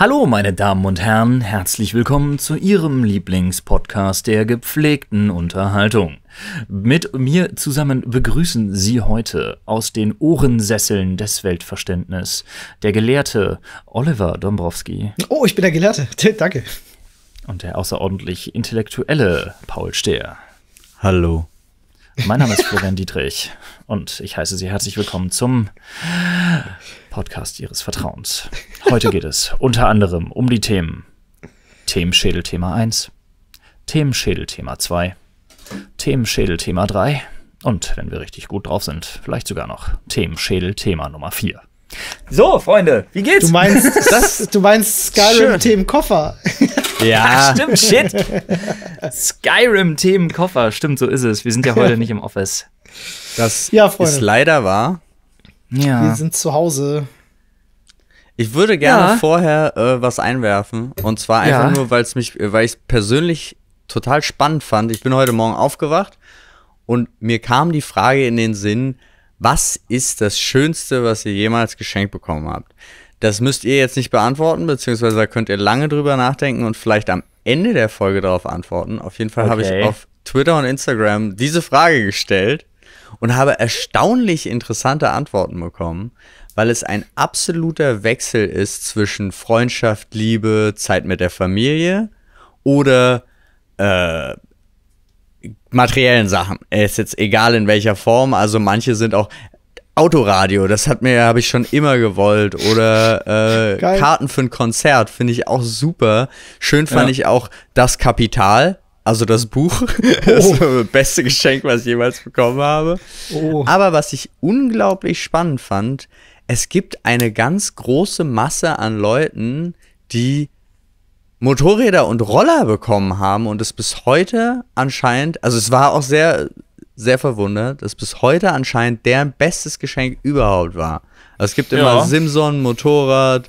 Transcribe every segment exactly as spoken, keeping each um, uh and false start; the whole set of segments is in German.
Hallo meine Damen und Herren, herzlich willkommen zu Ihrem Lieblingspodcast der gepflegten Unterhaltung. Mit mir zusammen begrüßen Sie heute aus den Ohrensesseln des Weltverständnisses der Gelehrte Oliver Dombrowski. Oh, ich bin der Gelehrte, danke. Und der außerordentlich intellektuelle Paul Stehr. Hallo. Mein Name ist Florian Dietrich und ich heiße Sie herzlich willkommen zum Podcast Ihres Vertrauens. Heute geht es unter anderem um die Themen Themenschädel Thema eins, Themenschädel Thema zwei, Themenschädel Thema drei und, wenn wir richtig gut drauf sind, vielleicht sogar noch Themenschädel Thema Nummer vier. So, Freunde, wie geht's? Du meinst, das, du meinst Skyrim-Themenkoffer. Ja, stimmt, shit. Skyrim-Themenkoffer, stimmt, so ist es. Wir sind ja heute nicht im Office. Das Ja, ist leider wahr. Ja. Wir sind zu Hause. Ich würde gerne Ja. vorher äh, was einwerfen. Und zwar einfach Ja. nur, weil es mich, weil ich es persönlich total spannend fand. Ich bin heute Morgen aufgewacht und mir kam die Frage in den Sinn, was ist das Schönste, was ihr jemals geschenkt bekommen habt? Das müsst ihr jetzt nicht beantworten, beziehungsweise da könnt ihr lange drüber nachdenken und vielleicht am Ende der Folge darauf antworten. Auf jeden Fall habe Okay. ich auf Twitter und Instagram diese Frage gestellt und habe erstaunlich interessante Antworten bekommen, weil es ein absoluter Wechsel ist zwischen Freundschaft, Liebe, Zeit mit der Familie oder äh, materiellen Sachen. Ist jetzt egal in welcher Form, also manche sind auch Autoradio, das hat mir, habe ich schon immer gewollt, oder äh, Geil. Karten für ein Konzert, finde ich auch super. Schön fand Ja. ich auch Das Kapital, also das Buch, das Oh. das beste Geschenk, was ich jemals bekommen habe. Oh. Aber was ich unglaublich spannend fand, es gibt eine ganz große Masse an Leuten, die Motorräder und Roller bekommen haben und es bis heute anscheinend, also es war auch sehr, sehr verwundert, dass bis heute anscheinend deren bestes Geschenk überhaupt war. Also es gibt immer Ja. Simson, Motorrad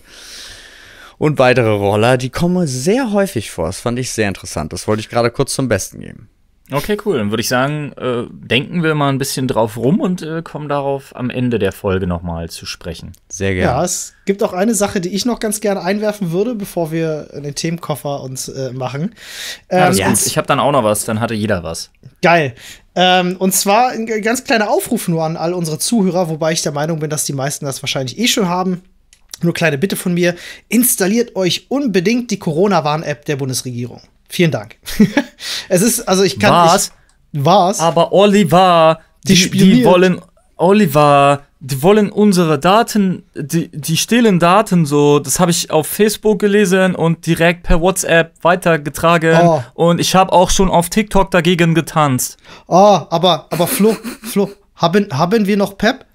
und weitere Roller, die kommen sehr häufig vor. Das fand ich sehr interessant. Das wollte ich gerade kurz zum Besten geben. Okay, cool. Dann würde ich sagen, äh, denken wir mal ein bisschen drauf rum und äh, kommen darauf am Ende der Folge nochmal zu sprechen. Sehr Ja, gerne. es gibt auch eine Sache, die ich noch ganz gerne einwerfen würde, bevor wir den Themenkoffer uns äh, machen. Ja, das Ähm, ist gut. Ich habe dann auch noch was, dann hatte jeder was. Geil. Ähm, und zwar ein g- ganz kleiner Aufruf nur an all unsere Zuhörer, wobei ich der Meinung bin, dass die meisten das wahrscheinlich eh schon haben. Nur kleine Bitte von mir, installiert euch unbedingt die Corona-Warn-App der Bundesregierung. Vielen Dank. Es ist, also ich kann Was? Ich, was? Aber Oliver, Die die, die spioniert. wollen, Oliver, die wollen unsere Daten, die, die stehlen Daten so, das habe ich auf Facebook gelesen und direkt per WhatsApp weitergetragen Oh. und ich habe auch schon auf TikTok dagegen getanzt. Oh, aber, aber Flo, Flo, haben, haben wir noch Pep?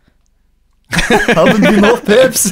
Haben wir noch Peps?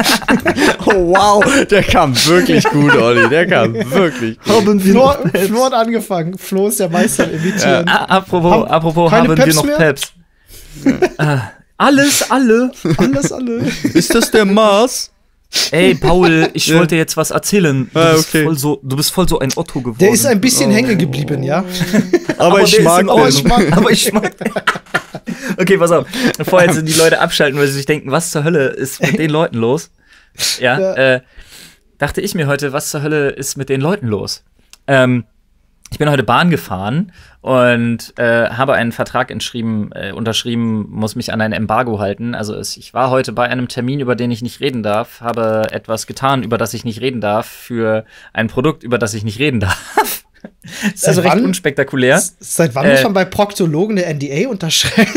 Oh, wow, der kam wirklich gut, Olli. Der kam wirklich gut. Haben wir Flo, noch Peps? Flo hat angefangen. Flo ist der Meister im Imitieren. Ah, apropos, Haben apropos keine haben Peps wir noch mehr? Peps? äh, alles, alle. Alles, alle. Ist das der Mars? Ey, Paul, ich Ja. wollte jetzt was erzählen. Du, Ah, bist okay. voll so, du bist voll so ein Otto geworden. Der ist ein bisschen hängen geblieben, ja. Aber, ich der ist mag in den. Ordnung. Aber ich mag Okay, pass auf. Bevor jetzt die Leute abschalten, weil sie sich denken, was zur Hölle ist mit den Leuten los? Ja, Ja. Äh, dachte ich mir heute, was zur Hölle ist mit den Leuten los? Ähm, ich bin heute Bahn gefahren und äh, habe einen Vertrag entschrieben, äh, unterschrieben, muss mich an ein Embargo halten. Also es, ich war heute bei einem Termin, über den ich nicht reden darf, habe etwas getan, über das ich nicht reden darf, für ein Produkt, über das ich nicht reden darf. Das ist also Seit recht wann? unspektakulär. S- Seit wann Äh, muss man bei Proktologen eine N D A unterschreiben?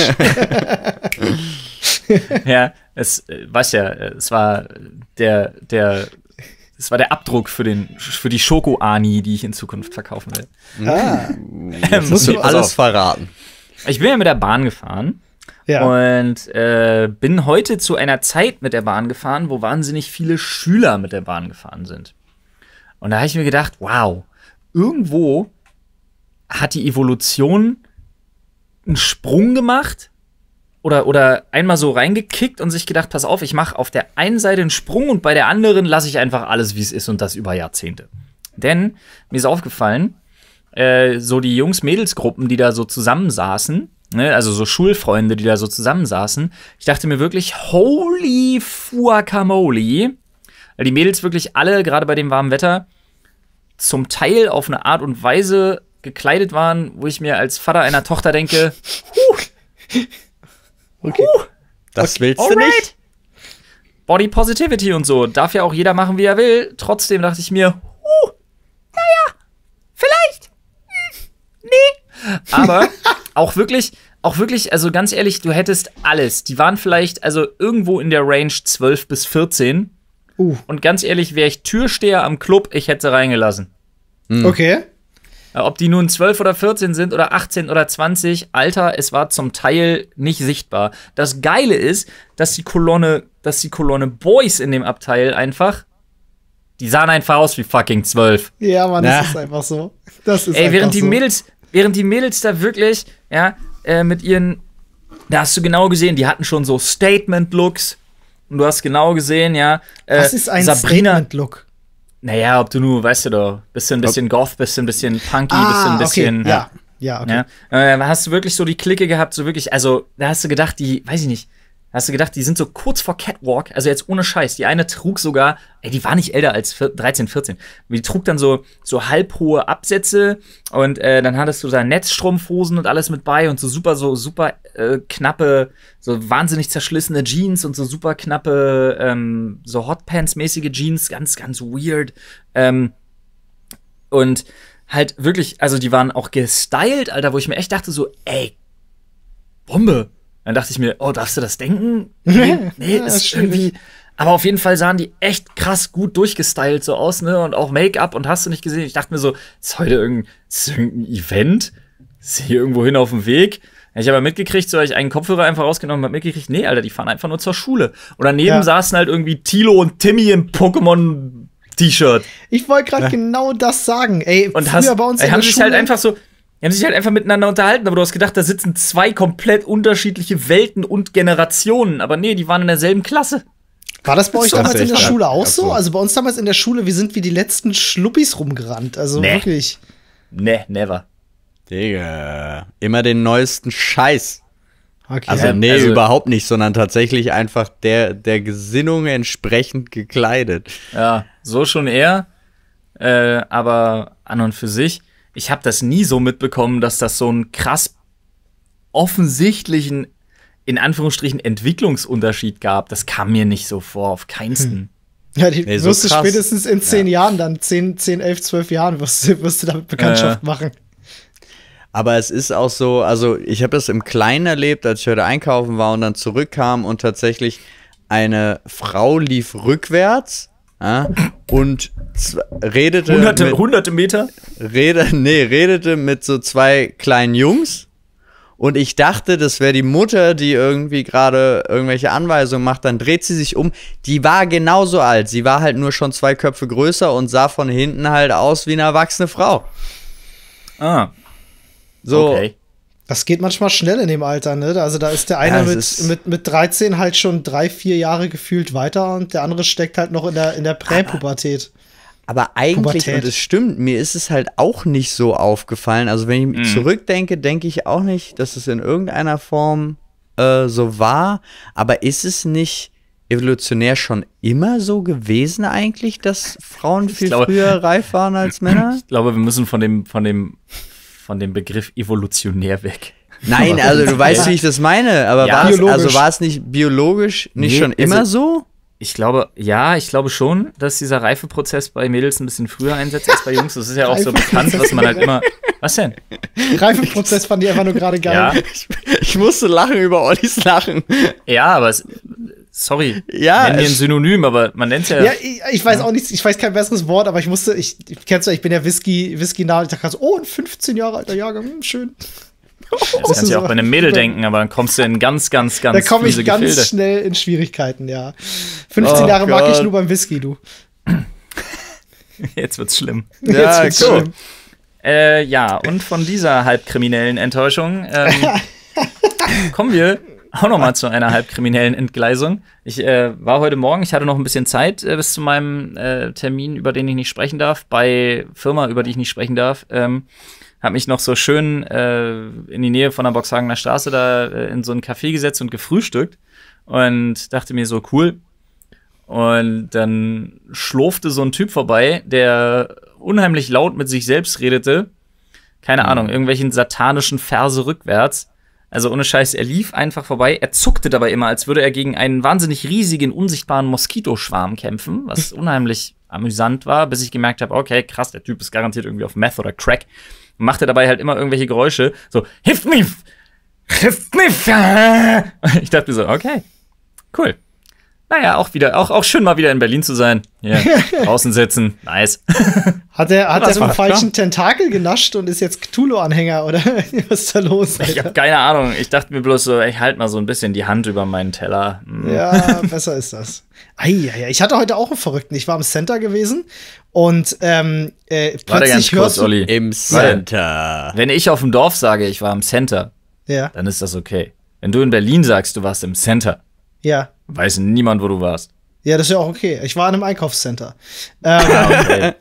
Ja, es äh, weiß ja, äh, es war der der es war der Abdruck für den für die Schoko-Ani, die ich in Zukunft verkaufen will. ah, Das Musst musst du- du alles verraten. Ich bin ja mit der Bahn gefahren ja. und äh, bin heute zu einer Zeit mit der Bahn gefahren, wo wahnsinnig viele Schüler mit der Bahn gefahren sind. Und da habe ich mir gedacht, wow, irgendwo hat die Evolution einen Sprung gemacht oder, oder einmal so reingekickt und sich gedacht, pass auf, ich mache auf der einen Seite einen Sprung und bei der anderen lasse ich einfach alles, wie es ist und das über Jahrzehnte. Denn mir ist aufgefallen, äh, so die Jungs-Mädels-Gruppen, die da so zusammensaßen, ne, also so Schulfreunde, die da so zusammensaßen, ich dachte mir wirklich, holy guacamole, Weil die Mädels wirklich alle, gerade bei dem warmen Wetter, zum Teil auf eine Art und Weise gekleidet waren, wo ich mir als Vater einer Tochter denke, huh, Okay. huh, Das okay, willst du alright. nicht? Body Positivity und so. Darf ja auch jeder machen, wie er will. Trotzdem dachte ich mir, huh, naja, vielleicht. Hm, nee. Aber auch wirklich, auch wirklich, also ganz ehrlich, du hättest alles. Die waren vielleicht also irgendwo in der Range zwölf bis vierzehn. Uh, Und ganz ehrlich, wäre ich Türsteher am Club, ich hätte sie reingelassen. okay. Ob die nun zwölf oder vierzehn sind oder achtzehn oder zwanzig, Alter, es war zum Teil nicht sichtbar. Das Geile ist, dass die Kolonne, dass die Kolonne Boys in dem Abteil einfach, die sahen einfach aus wie fucking zwölf. Ja, Mann, Na. das ist einfach so. Das ist Ey, einfach während die so. Mädels, während die Mädels da wirklich, ja, äh, mit ihren, da hast du genau gesehen, die hatten schon so Statement-Looks. Und du hast genau gesehen, ja, äh, Das ist ein Sabrina. Statement-Look. Naja, ob du nur, weißt du doch, bisschen, bisschen Goth, bisschen, bisschen Punky, Ah, bisschen, bisschen. okay. Ja, ja, okay. Ja, äh, da hast du wirklich so die Clique gehabt, so wirklich, also da hast du gedacht, die, weiß ich nicht, da hast du gedacht, die sind so kurz vor Catwalk, also jetzt ohne Scheiß. Die eine trug sogar, ey, die war nicht älter als dreizehn, vierzehn. Die trug dann so, so halbhohe Absätze und äh, dann hattest du da Netzstrumpfhosen und alles mit bei und so super, so super äh, knappe, so wahnsinnig zerschlissene Jeans und so super knappe, ähm, so Hotpants-mäßige Jeans, ganz, ganz weird. Ähm, und halt wirklich, also die waren auch gestylt, Alter, wo ich mir echt dachte so, ey, Bombe. Dann dachte ich mir, oh, darfst du das denken? Nee, nee Ja, ist schwierig. irgendwie. Aber auf jeden Fall sahen die echt krass gut durchgestylt so aus, ne? Und auch Make-up und hast du nicht gesehen. Ich dachte mir so, ist heute irgendein, ist irgendein Event? Ist hier irgendwo hin auf dem Weg? Ich habe mitgekriegt, so hab ich einen Kopfhörer einfach rausgenommen und hab mitgekriegt, nee, Alter, die fahren einfach nur zur Schule. Und daneben Ja. saßen halt irgendwie Tilo und Timmy im Pokémon-T-Shirt. Ich wollte gerade genau das sagen. Ey, Und früher hast, bei uns ey, in haben der sich Schule, halt einfach so, die haben sich halt einfach miteinander unterhalten, aber du hast gedacht, da sitzen zwei komplett unterschiedliche Welten und Generationen. Aber nee, die waren in derselben Klasse. war das bei euch Das damals ist in der echt Schule auch absurd. so? Also bei uns damals in der Schule, wir sind wie die letzten Schluppis rumgerannt. Also Nee. wirklich. Nee, never. Digga, immer den neuesten Scheiß. Okay. Also, Ja, nee, also- überhaupt nicht, sondern tatsächlich einfach der, der Gesinnung entsprechend gekleidet. Ja, so schon eher. Äh, aber an und für sich, ich habe das nie so mitbekommen, dass das so einen krass offensichtlichen, in Anführungsstrichen, Entwicklungsunterschied gab. Das kam mir nicht so vor, auf keinsten. Ja, die Nee, so wirst du krass. spätestens in zehn Jahren dann, zehn, zehn, elf, zwölf Jahren wirst du, wirst du damit Bekanntschaft Äh. machen. Aber es ist auch so, also ich habe das im Kleinen erlebt, als ich heute einkaufen war und dann zurückkam und tatsächlich eine Frau lief rückwärts, ja, und z- redete Hunderte, mit, hunderte Meter? rede, nee, redete mit so zwei kleinen Jungs. Und ich dachte, das wäre die Mutter, die irgendwie gerade irgendwelche Anweisungen macht. Dann dreht sie sich um. Die war genauso alt. Sie war halt nur schon zwei Köpfe größer und sah von hinten halt aus wie eine erwachsene Frau. Ah, So, okay. Das geht manchmal schnell in dem Alter, ne? Also da ist der eine Ja, es mit, ist- mit, mit dreizehn halt schon drei, vier Jahre gefühlt weiter und der andere steckt halt noch in der, in der Präpubertät. aber eigentlich, Pubertät. und es stimmt, mir ist es halt auch nicht so aufgefallen. Also wenn ich zurückdenke, denke ich auch nicht, dass es in irgendeiner Form äh, so war. Aber ist es nicht evolutionär schon immer so gewesen eigentlich, dass Frauen viel glaube- früher reif waren als Männer? Ich glaube, wir müssen von dem, von dem, von dem Begriff evolutionär weg. Nein, also du weißt, wie ich das meine, aber Ja, war es, biologisch. also war es nicht biologisch nicht Nee, schon also- immer so? Ich glaube, ja, ich glaube schon, dass dieser Reifeprozess bei Mädels ein bisschen früher einsetzt als bei Jungs. Das ist ja auch so bekannt, was man halt immer. Was denn? Reifeprozess fand ich einfach nur gerade geil. Ja, Ich musste lachen über Ollis Lachen. ja, aber es, sorry, Ja, nennen wir ein es- Synonym, aber man nennt es ja. Ja, ich, ich weiß auch nicht, ich weiß kein besseres Wort, aber ich musste, ich, ich kennst du, ich bin ja Whisky, Whisky nah, ich dachte so, oh, ein fünfzehn Jahre alter Jahrgang, hm, schön. das kannst du ja auch bei einem Mädel denken, aber dann kommst du in ganz, ganz, ganz Da komme ich fiese ganz Gefilde. schnell in Schwierigkeiten, ja. fünfzehn Oh Jahre mag ich Gott. nur beim Whisky, du. Jetzt wird's schlimm. Ja, wird's cool. schlimm. Äh, ja, und von dieser halbkriminellen Enttäuschung ähm, kommen wir auch noch mal zu einer halbkriminellen Entgleisung. Ich äh, war heute Morgen, ich hatte noch ein bisschen Zeit äh, bis zu meinem äh, Termin, über den ich nicht sprechen darf, bei Firma, über die ich nicht sprechen darf. Ähm, habe mich noch so schön äh, in die Nähe von der Boxhagener Straße da äh, in so ein Café gesetzt und gefrühstückt und dachte mir so, cool. Und dann schlurfte so ein Typ vorbei, der unheimlich laut mit sich selbst redete. Keine Ahnung, irgendwelchen satanischen Verse rückwärts. Also ohne Scheiß, er lief einfach vorbei. Er zuckte dabei immer, als würde er gegen einen wahnsinnig riesigen, unsichtbaren Moskitoschwarm kämpfen, was unheimlich amüsant war, bis ich gemerkt habe, okay, krass, der Typ ist garantiert irgendwie auf Meth oder Crack. Und machte dabei halt immer irgendwelche Geräusche, so, hilf mir, hilf mir. Ich dachte mir so, okay, cool. Naja, auch wieder, auch, auch schön mal wieder in Berlin zu sein. Ja, draußen sitzen, nice. Hat er, hat Das er vom war falschen Tentakel genascht und ist jetzt Cthulhu-Anhänger, oder was ist da los? Ich habe keine Ahnung. Ich dachte mir bloß so, ich halte mal so ein bisschen die Hand über meinen Teller. Hm. Ja, besser ist das. Eieiei. Ich hatte heute auch einen Verrückten. Ich war im Center gewesen und ähm, äh, Warte ganz plötzlich kurz, hörst du. Olli. Im Center. Wenn ich auf dem Dorf sage, ich war im Center, Ja, dann ist das okay. Wenn du in Berlin sagst, du warst im Center, ja. weiß niemand, wo du warst. Ja, das ist ja auch okay. Ich war in einem Einkaufscenter. Ähm, Okay.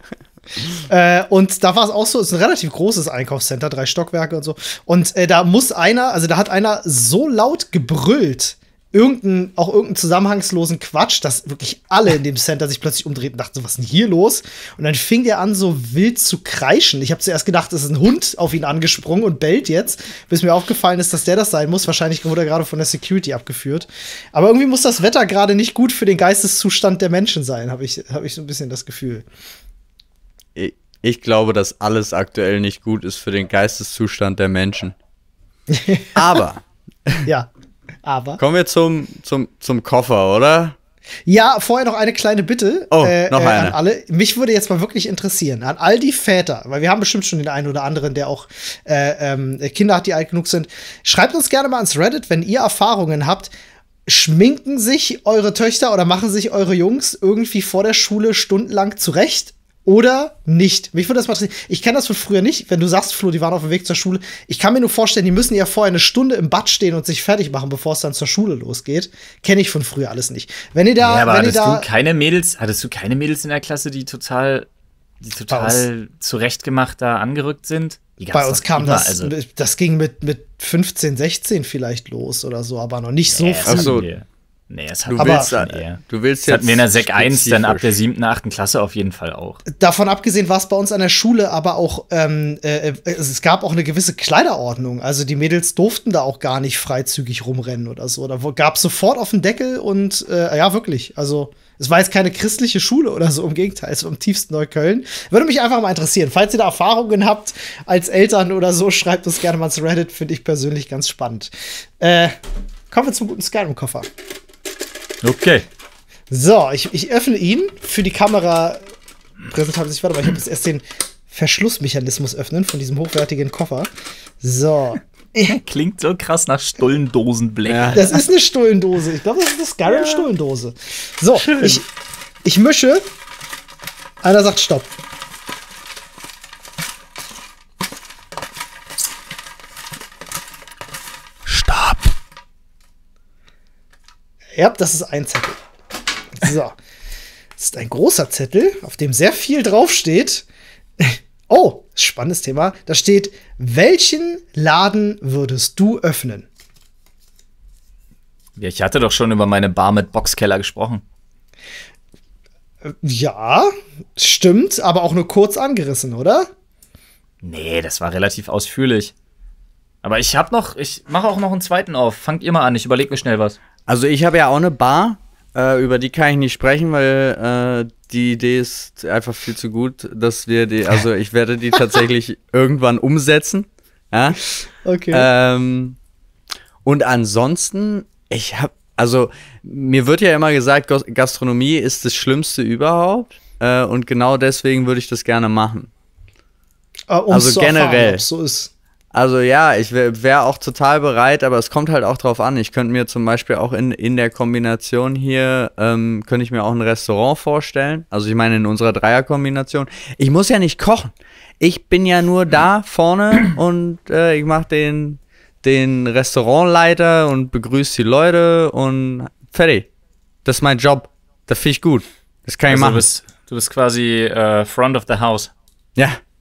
Äh, und da war es auch so, es ist ein relativ großes Einkaufscenter, drei Stockwerke und so. Und äh, da muss einer, also da hat einer so laut gebrüllt, irgendein, auch irgendeinen zusammenhangslosen Quatsch, dass wirklich alle in dem Center sich plötzlich umdrehten und dachten, so, was ist denn hier los? Und dann fing der an, so wild zu kreischen. Ich habe zuerst gedacht, es ist ein Hund auf ihn angesprungen und bellt jetzt, bis mir aufgefallen ist, dass der das sein muss. Wahrscheinlich wurde er gerade von der Security abgeführt. Aber irgendwie muss das Wetter gerade nicht gut für den Geisteszustand der Menschen sein, habe ich, hab ich so ein bisschen das Gefühl. Ich, ich glaube, dass alles aktuell nicht gut ist für den Geisteszustand der Menschen. Aber Ja, aber. kommen wir zum, zum, zum Koffer, oder? Ja, vorher noch eine kleine Bitte Oh, äh, noch äh, an eine. alle. Mich würde jetzt mal wirklich interessieren, an all die Väter, weil wir haben bestimmt schon den einen oder anderen, der auch äh, ähm, Kinder hat, die alt genug sind. Schreibt uns gerne mal ans Reddit, wenn ihr Erfahrungen habt. Schminken sich eure Töchter oder machen sich eure Jungs irgendwie vor der Schule stundenlang zurecht? Oder nicht? Mich würde das mal interessieren. Ich kenne das von früher nicht. Wenn du sagst, Flo, die waren auf dem Weg zur Schule. Ich kann mir nur vorstellen, die müssen ja vorher eine Stunde im Bad stehen und sich fertig machen, bevor es dann zur Schule losgeht. Kenne ich von früher alles nicht. Wenn ihr da, Ja, aber wenn ihr hattest da du keine Mädels, hattest du keine Mädels in der Klasse, die total, die total zurechtgemacht da angerückt sind? Die gab's bei uns doch kam immer, das, also, das ging mit, mit fünfzehn, sechzehn vielleicht los oder so, aber noch nicht so nee, früh. Ach so. hatten wir- Nee, es hat Du Aber- willst, schon eher. du willst Das jetzt hatten wir in der Sek eins, dann ab der spezifisch. siebten, achten Klasse auf jeden Fall auch. Davon abgesehen war es bei uns an der Schule aber auch, ähm, äh, es gab auch eine gewisse Kleiderordnung. Also die Mädels durften da auch gar nicht freizügig rumrennen oder so. Da gab es sofort auf den Deckel und äh, ja, wirklich. Also es war jetzt keine christliche Schule oder so, im Gegenteil, es war im tiefsten Neukölln. Würde mich einfach mal interessieren. Falls ihr da Erfahrungen habt als Eltern oder so, schreibt uns gerne mal ins Reddit, finde ich persönlich ganz spannend. Äh, kommen wir zum guten Skyrim-Koffer. Okay. So, ich, ich öffne ihn für die Kamera. Präsentation, ich warte mal, ich muss erst den Verschlussmechanismus öffnen von diesem hochwertigen Koffer. So. Klingt so krass nach Stullendosenblech. Ja. Das ist eine Stullendose. Ich glaube, das ist eine Skyrim-Stullendose. So, ich, ich mische. Einer sagt Stopp. Stopp. Ja, das ist ein Zettel. So. Das ist ein großer Zettel, auf dem sehr viel draufsteht. Oh, spannendes Thema. Da steht, welchen Laden würdest du öffnen? Ja, ich hatte doch schon über meine Bar mit Boxkeller gesprochen. Ja, stimmt, aber auch nur kurz angerissen, oder? Nee, das war relativ ausführlich. Aber ich hab noch, ich mache auch noch einen zweiten auf. Fangt ihr mal an, ich überlege mir schnell was. Also ich habe ja auch eine Bar, äh, über die kann ich nicht sprechen, weil äh, die Idee ist einfach viel zu gut, dass wir die, also ich werde die tatsächlich irgendwann umsetzen. Ja? Okay. Ähm, und ansonsten, ich habe, also mir wird ja immer gesagt, Gos- Gastronomie ist das Schlimmste überhaupt. Äh, und genau deswegen würde ich das gerne machen. Äh, um's also zu erfahren, generell. ob's so ist. Also ja, ich wäre wär auch total bereit, aber es kommt halt auch drauf an. Ich könnte mir zum Beispiel auch in, in der Kombination hier, ähm, könnte ich mir auch ein Restaurant vorstellen. Also ich meine in unserer Dreierkombination. Ich muss ja nicht kochen. Ich bin ja nur da vorne und äh, ich mache den, den Restaurantleiter und begrüße die Leute und fertig. Das ist mein Job. Das finde ich gut. Das kann ich Also du machen. bist, du bist quasi äh, Front of the House. Ja.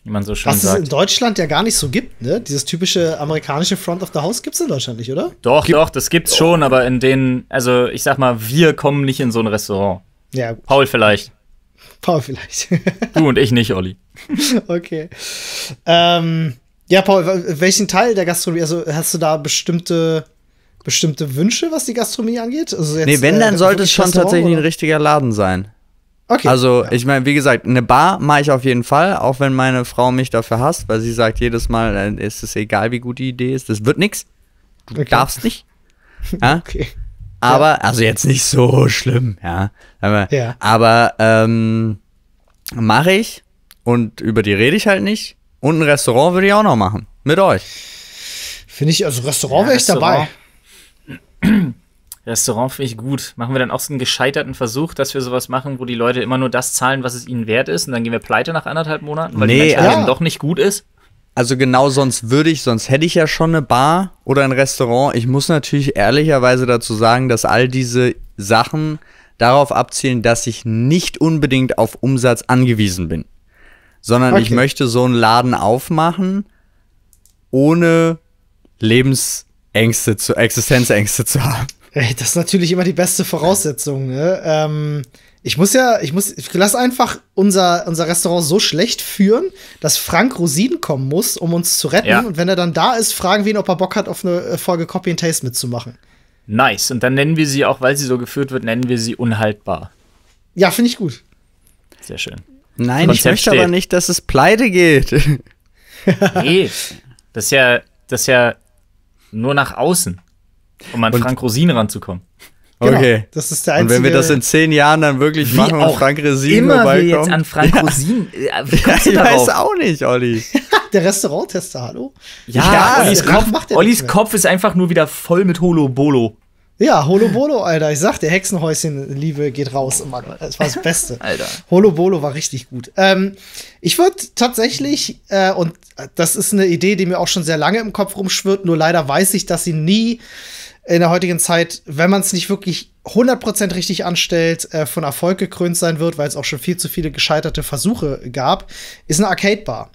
wie man so schön Was es sagt. in Deutschland ja gar nicht so gibt, ne? Dieses typische amerikanische Front of the House gibt's in Deutschland nicht, oder? Doch, Gibt doch, das gibt's schon, aber in denen, also ich sag mal, wir kommen nicht in so ein Restaurant. Ja, gut. Paul vielleicht. Paul vielleicht. Du und ich nicht, Olli. Okay. Ähm, ja, Paul, welchen Teil der Gastronomie, also hast du da bestimmte, bestimmte Wünsche, was die Gastronomie angeht? Also jetzt, Nee, wenn, dann äh, sollte es schon Restaurant, tatsächlich oder? ein richtiger Laden sein. Okay. Also, ja. ich meine, wie gesagt, eine Bar mache ich auf jeden Fall, auch wenn meine Frau mich dafür hasst, weil sie sagt jedes Mal, äh, ist es egal, wie gut die Idee ist, das wird nix. Du Okay. darfst nicht. Ja? Okay. Aber, also jetzt nicht so schlimm, ja. Aber, Ja. aber ähm, mache ich und über die rede ich halt nicht. Und ein Restaurant würde ich auch noch machen. Mit euch. Finde ich, also Restaurant Ja, wäre ich dabei. Restaurant. Restaurant finde ich gut. Machen wir dann auch so einen gescheiterten Versuch, dass wir sowas machen, wo die Leute immer nur das zahlen, was es ihnen wert ist, und dann gehen wir pleite nach anderthalb Monaten, weil Nee, die Menschen ja. eben doch nicht gut ist? Also genau sonst würde ich, sonst hätte ich ja schon eine Bar oder ein Restaurant. Ich muss natürlich ehrlicherweise dazu sagen, dass all diese Sachen darauf abzielen, dass ich nicht unbedingt auf Umsatz angewiesen bin. Sondern ich Okay. möchte so einen Laden aufmachen, ohne Lebensängste, zu, Existenzängste zu haben. Ey, das ist natürlich immer die beste Voraussetzung, ne? Ähm, ich muss ja, ich muss, ich lass einfach unser, unser Restaurant so schlecht führen, dass Frank Rosin kommen muss, um uns zu retten. Ja. Und wenn er dann da ist, fragen wir ihn, ob er Bock hat, auf eine Folge Copy and Taste mitzumachen. Nice. Und dann nennen wir sie auch, weil sie so geführt wird, nennen wir sie unhaltbar. Ja, finde ich gut. Sehr schön. Nein, ich Konzept möchte aber steht. nicht, dass es pleite geht. Nee, das ist ja, das ist ja nur nach außen, um an Und- Frank Rosin ranzukommen. Genau. Okay. Das ist der Und einzige. wenn wir das in zehn Jahren dann wirklich Wie machen und auch Frank Resin immer wir vorbeikommt. jetzt an Frank Rosin, äh, wie Ja, kommst du ich weiß darauf? auch nicht, Olli. der Restauranttester, hallo? Ja, Ja, Ollis, danach Kopf, macht er Ollis nichts mehr. Kopf ist einfach nur wieder voll mit Holo Bolo. Ja, Holo Bolo, Alter. Ich sag, der Hexenhäuschen-Liebe geht raus. Mann. Das war das Beste. Alter. Holo Bolo war richtig gut. Ähm, ich würde tatsächlich, äh, und das ist eine Idee, die mir auch schon sehr lange im Kopf rumschwirrt, nur leider weiß ich, dass sie nie in der heutigen Zeit, wenn man es nicht wirklich hundert Prozent richtig anstellt, äh, von Erfolg gekrönt sein wird, weil es auch schon viel zu viele gescheiterte Versuche gab, ist eine Arcade-Bar.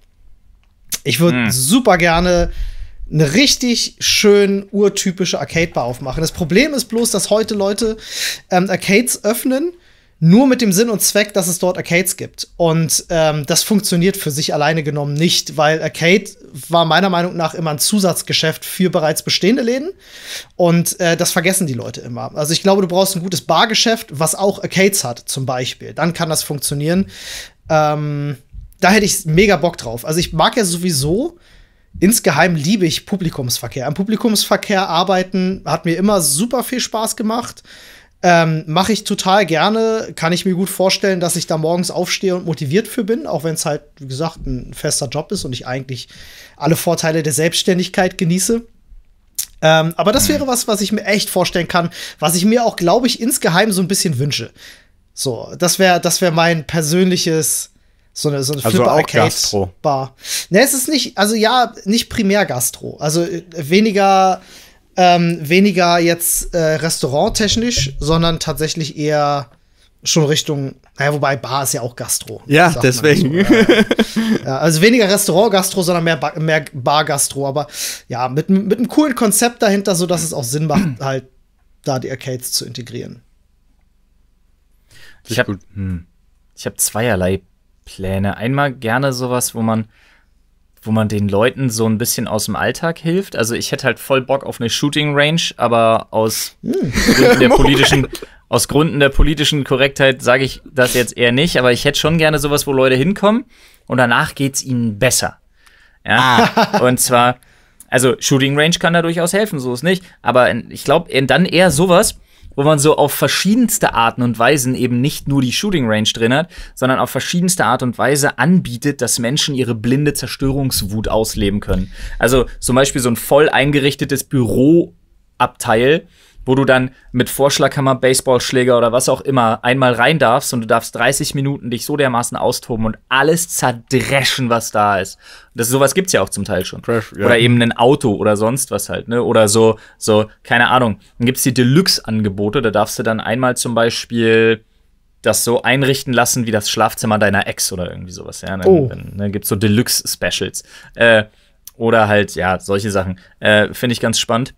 Ich würde Hm. super gerne eine richtig schön urtypische Arcade-Bar aufmachen. Das Problem ist bloß, dass heute Leute ähm, Arcades öffnen, nur mit dem Sinn und Zweck, dass es dort Arcades gibt. Und ähm, das funktioniert für sich alleine genommen nicht, weil Arcade war meiner Meinung nach immer ein Zusatzgeschäft für bereits bestehende Läden. Und äh, das vergessen die Leute immer. Also ich glaube, du brauchst ein gutes Bargeschäft, was auch Arcades hat, zum Beispiel. Dann kann das funktionieren. Ähm, da hätte ich mega Bock drauf. Also ich mag ja sowieso, insgeheim liebe ich Publikumsverkehr. Am Publikumsverkehr arbeiten hat mir immer super viel Spaß gemacht. Ähm, Mache ich total gerne. Kann ich mir gut vorstellen, dass ich da morgens aufstehe und motiviert für bin, auch wenn es halt, wie gesagt, ein fester Job ist und ich eigentlich alle Vorteile der Selbstständigkeit genieße. Ähm, aber das wäre was, was ich mir echt vorstellen kann, was ich mir auch, glaube ich, insgeheim so ein bisschen wünsche. So, das wäre das wär mein persönliches, so eine, so eine Also auch Flipper-Arcade Gastro. Bar. Ne, es ist nicht, also ja, nicht primär Gastro. Also äh, weniger, ähm, weniger jetzt äh, restauranttechnisch, sondern tatsächlich eher schon Richtung, naja, wobei Bar ist ja auch Gastro. Ja, sagt man deswegen. so. Ja, ja, also weniger Restaurant-Gastro, sondern mehr, ba mehr Bar-Gastro. Aber ja, mit, mit einem coolen Konzept dahinter, sodass es auch Sinn macht, halt da die Arcades zu integrieren. Ich habe hm, ich hab zweierlei Pläne. Einmal gerne sowas, wo man, wo man den Leuten so ein bisschen aus dem Alltag hilft. Also ich hätte halt voll Bock auf eine Shooting Range, aber aus Gründen der politischen, aus Gründen der politischen Korrektheit sage ich das jetzt eher nicht. Aber ich hätte schon gerne sowas, wo Leute hinkommen und danach geht's ihnen besser. Ja, und zwar, also Shooting Range kann da durchaus helfen, so ist nicht. Aber ich glaube, dann eher sowas, wo man so auf verschiedenste Arten und Weisen eben nicht nur die Shooting Range drin hat, sondern auf verschiedenste Art und Weise anbietet, dass Menschen ihre blinde Zerstörungswut ausleben können. Also zum Beispiel so ein voll eingerichtetes Büroabteil, wo du dann mit Vorschlaghammer, Baseballschläger oder was auch immer einmal rein darfst und du darfst dreißig Minuten dich so dermaßen austoben und alles zerdreschen, was da ist. Das, sowas gibt's ja auch zum Teil schon. Trash, ja. Oder eben ein Auto oder sonst was halt, ne? Oder so, so, keine Ahnung. Dann gibt's die Deluxe-Angebote, da darfst du dann einmal zum Beispiel das so einrichten lassen wie das Schlafzimmer deiner Ex oder irgendwie sowas. Ja, dann, Oh. dann, dann gibt's so Deluxe-Specials. Äh, oder halt, ja, solche Sachen. Äh, Finde ich ganz spannend.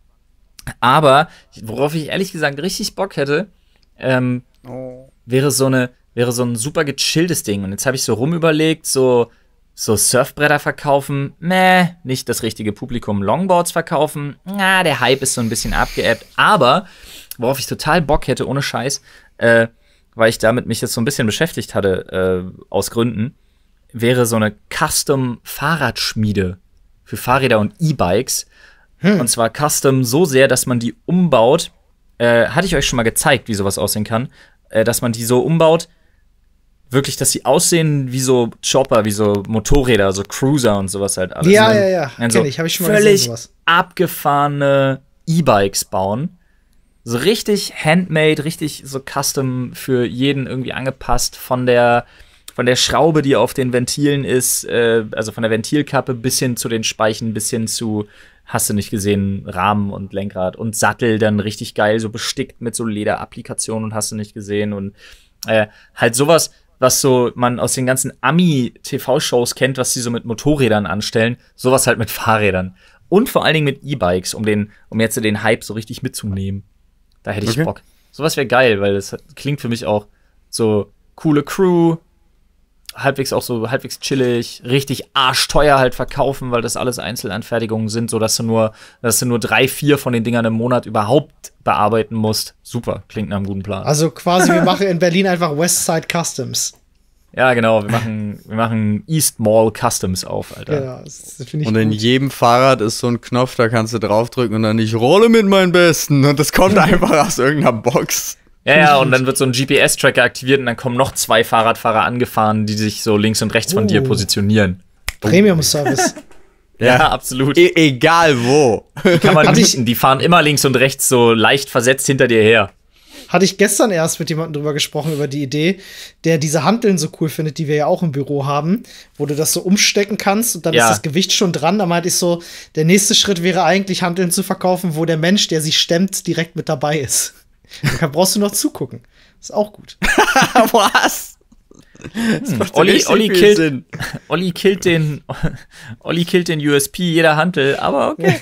Aber worauf ich ehrlich gesagt richtig Bock hätte, ähm, wäre so eine, wäre so ein super gechilltes Ding. Und jetzt habe ich so rumüberlegt, so, so Surfbretter verkaufen, meh, nicht das richtige Publikum. Longboards verkaufen, na, der Hype ist so ein bisschen abgeebbt. Aber worauf ich total Bock hätte, ohne Scheiß, äh, weil ich damit mich jetzt so ein bisschen beschäftigt hatte, äh, aus Gründen, wäre so eine Custom-Fahrradschmiede für Fahrräder und E-Bikes. Hm. Und zwar Custom so sehr, dass man die umbaut. Äh, hatte ich euch schon mal gezeigt, wie sowas aussehen kann. Äh, dass man die so umbaut, wirklich, dass sie aussehen wie so Chopper, wie so Motorräder, so Cruiser und sowas halt alles. Ja, Und ja, ja, dann kenn so ich, hab ich schon mal völlig gesehen, sowas. abgefahrene E-Bikes bauen. So richtig handmade, richtig so custom für jeden irgendwie angepasst, von der von der Schraube, die auf den Ventilen ist, äh, also von der Ventilkappe bis hin zu den Speichen, bis hin zu, hast du nicht gesehen, Rahmen und Lenkrad und Sattel dann richtig geil, so bestickt mit so Lederapplikationen und hast du nicht gesehen und äh, halt sowas, was so man aus den ganzen Ami-T V-Shows kennt, was sie so mit Motorrädern anstellen, sowas halt mit Fahrrädern. Und vor allen Dingen mit E-Bikes, um den, um jetzt den Hype so richtig mitzunehmen. Da hätte ich Okay. Bock. Sowas wäre geil, weil das klingt für mich auch so coole Crew, halbwegs auch so halbwegs chillig, richtig arschteuer halt verkaufen, weil das alles Einzelanfertigungen sind, so dass du nur, dass du nur drei, vier von den Dingern im Monat überhaupt bearbeiten musst. Super, klingt nach einem guten Plan. Also quasi, wir machen in Berlin einfach Westside Customs. Ja, genau, wir machen, wir machen East Mall Customs auf, Alter. Genau, das finde ich Und in gut. jedem Fahrrad ist so ein Knopf, da kannst du draufdrücken und dann ich rolle mit meinen Besten. Und das kommt einfach aus irgendeiner Box. Ja, ja, und dann wird so ein G P S-Tracker aktiviert und dann kommen noch zwei Fahrradfahrer angefahren, die sich so links und rechts von Oh. dir positionieren. Premium-Service. Ja, absolut. E egal wo. Kann man Hab ich- mieten. Die fahren immer links und rechts so leicht versetzt hinter dir her. Hatte ich gestern erst mit jemandem drüber gesprochen, über die Idee, der diese Hanteln so cool findet, die wir ja auch im Büro haben, wo du das so umstecken kannst und dann Ja. ist das Gewicht schon dran. Da meinte ich so, der nächste Schritt wäre eigentlich, Hanteln zu verkaufen, wo der Mensch, der sie stemmt, direkt mit dabei ist. Dann brauchst du noch zugucken. Ist auch gut. Was? Hm. macht Olli, richtig Olli, viel killt, Sinn. Olli killt den Olli killt den U S P jeder Hantel, aber okay.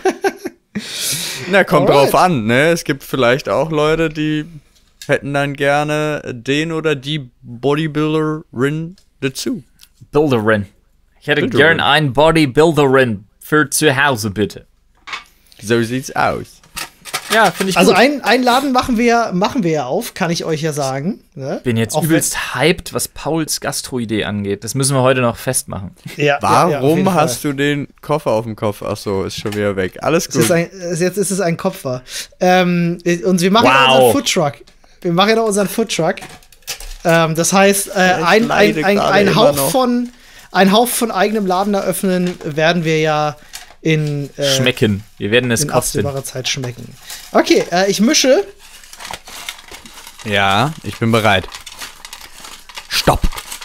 Na, kommt Alright. drauf an, ne? Es gibt vielleicht auch Leute, die hätten dann gerne den oder die Bodybuilderin dazu. Builderin. Ich hätte Builderin. gern einen Bodybuilderin für zu Hause, bitte. So sieht's aus. Ja, finde ich Also gut. ein, einen Laden machen wir, ja- machen wir ja auf, kann ich euch ja sagen. Ne? Bin jetzt Auch übelst hyped, was Pauls Gastro-Idee angeht. Das müssen wir heute noch festmachen. wenn- Ja, Warum hast du den Koffer auf dem Kopf? Ach so, ist schon wieder weg. Alles Es ist gut. ein, es- jetzt ist es ein Kopfer. Ähm, und wir machen ja Wow. unseren Foodtruck. Wir machen ja noch unseren Foodtruck. Ähm, das heißt, äh, ein, ein, leide ein, gerade ein, immer Hauch noch. von, ein Hauch von eigenem Laden eröffnen werden wir ja in, äh, Schmecken. Wir werden es in kosten. absehbarer Zeit schmecken. Okay, äh, ich mische. Ja, ich bin bereit. Stopp.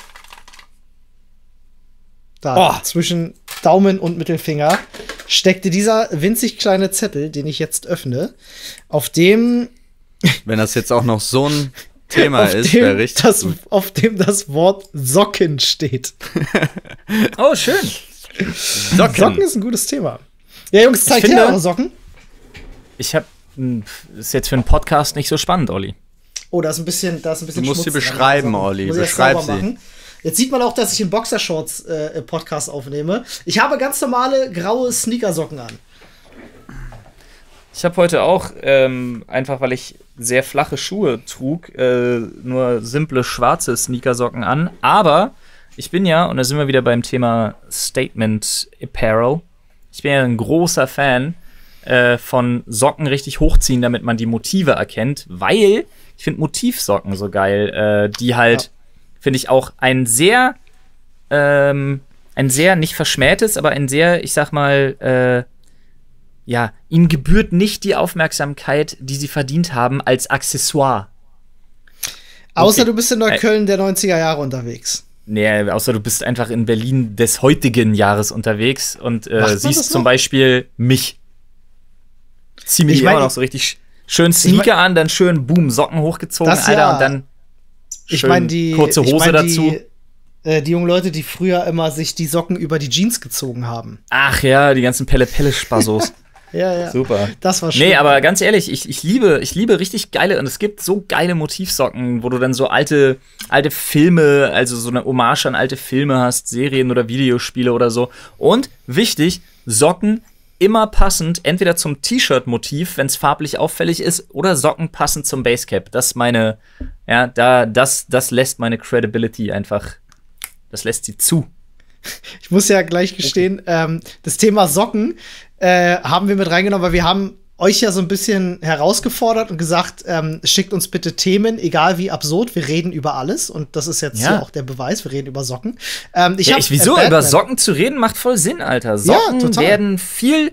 Da Oh. zwischen Daumen und Mittelfinger steckte dieser winzig kleine Zettel, den ich jetzt öffne, auf dem Wenn das jetzt auch noch so ein Thema auf ist, dem wäre richtig das, gut. auf dem das Wort Socken steht. Oh, schön. Socken. Socken ist ein gutes Thema. Ja, Jungs, zeigt finde- her eure Socken. Ich hab. hm, Ist jetzt für einen Podcast nicht so spannend, Olli. Oh, da ist ein bisschen, da ist ein bisschen Du musst Schmutz sie dran. beschreiben, Socken. Olli. Muss ich erst Beschreib sauber sie. machen. Jetzt sieht man auch, dass ich in Boxershorts äh, Podcast aufnehme. Ich habe ganz normale graue Sneakersocken an. Ich habe heute auch, ähm, einfach weil ich sehr flache Schuhe trug, äh, nur simple schwarze Sneakersocken an. Aber ich bin ja, und da sind wir wieder beim Thema Statement Apparel, ich bin ja ein großer Fan äh, von Socken richtig hochziehen, damit man die Motive erkennt, weil ich finde Motivsocken so geil, äh, die halt, Ja. finde ich auch ein sehr, ähm, ein sehr, nicht verschmähtes, aber ein sehr, ich sag mal, äh, ja, ihnen gebührt nicht die Aufmerksamkeit, die sie verdient haben, als Accessoire. Außer Okay. du bist in Neukölln der neunziger Jahre unterwegs. Nee, außer du bist einfach in Berlin des heutigen Jahres unterwegs und äh, Macht man siehst das zum noch? Beispiel mich. Ich zieh mir Ich die mein, immer noch so richtig schön Sneaker an, dann schön, boom, Socken hochgezogen, Das Alter, ja. und dann Ich Schön meine, die kurze ich Hose mein, die, dazu. Äh, die jungen Leute, die früher immer sich die Socken über die Jeans gezogen haben. Ach ja, die ganzen Pelle-Pelle-Spassos. Ja, ja. Super. Das war schön. Nee, aber ganz ehrlich, ich, ich, liebe, ich liebe richtig geile, und es gibt so geile Motivsocken, wo du dann so alte, alte Filme, also so eine Hommage an alte Filme hast, Serien oder Videospiele oder so. Und wichtig, Socken immer passend, entweder zum T-Shirt-Motiv, wenn es farblich auffällig ist, oder Socken passend zum Basecap. Das ist meine, ja, da, das, das lässt meine Credibility einfach, das lässt sie zu. Ich muss ja gleich gestehen, okay. ähm, das Thema Socken äh, haben wir mit reingenommen, weil wir haben euch ja so ein bisschen herausgefordert und gesagt, ähm, schickt uns bitte Themen, egal wie absurd, wir reden über alles. Und das ist jetzt ja. hier auch der Beweis, wir reden über Socken. Ähm, ich ja, hab, ich, wieso? Äh, über Socken zu reden macht voll Sinn, Alter. Socken ja, werden viel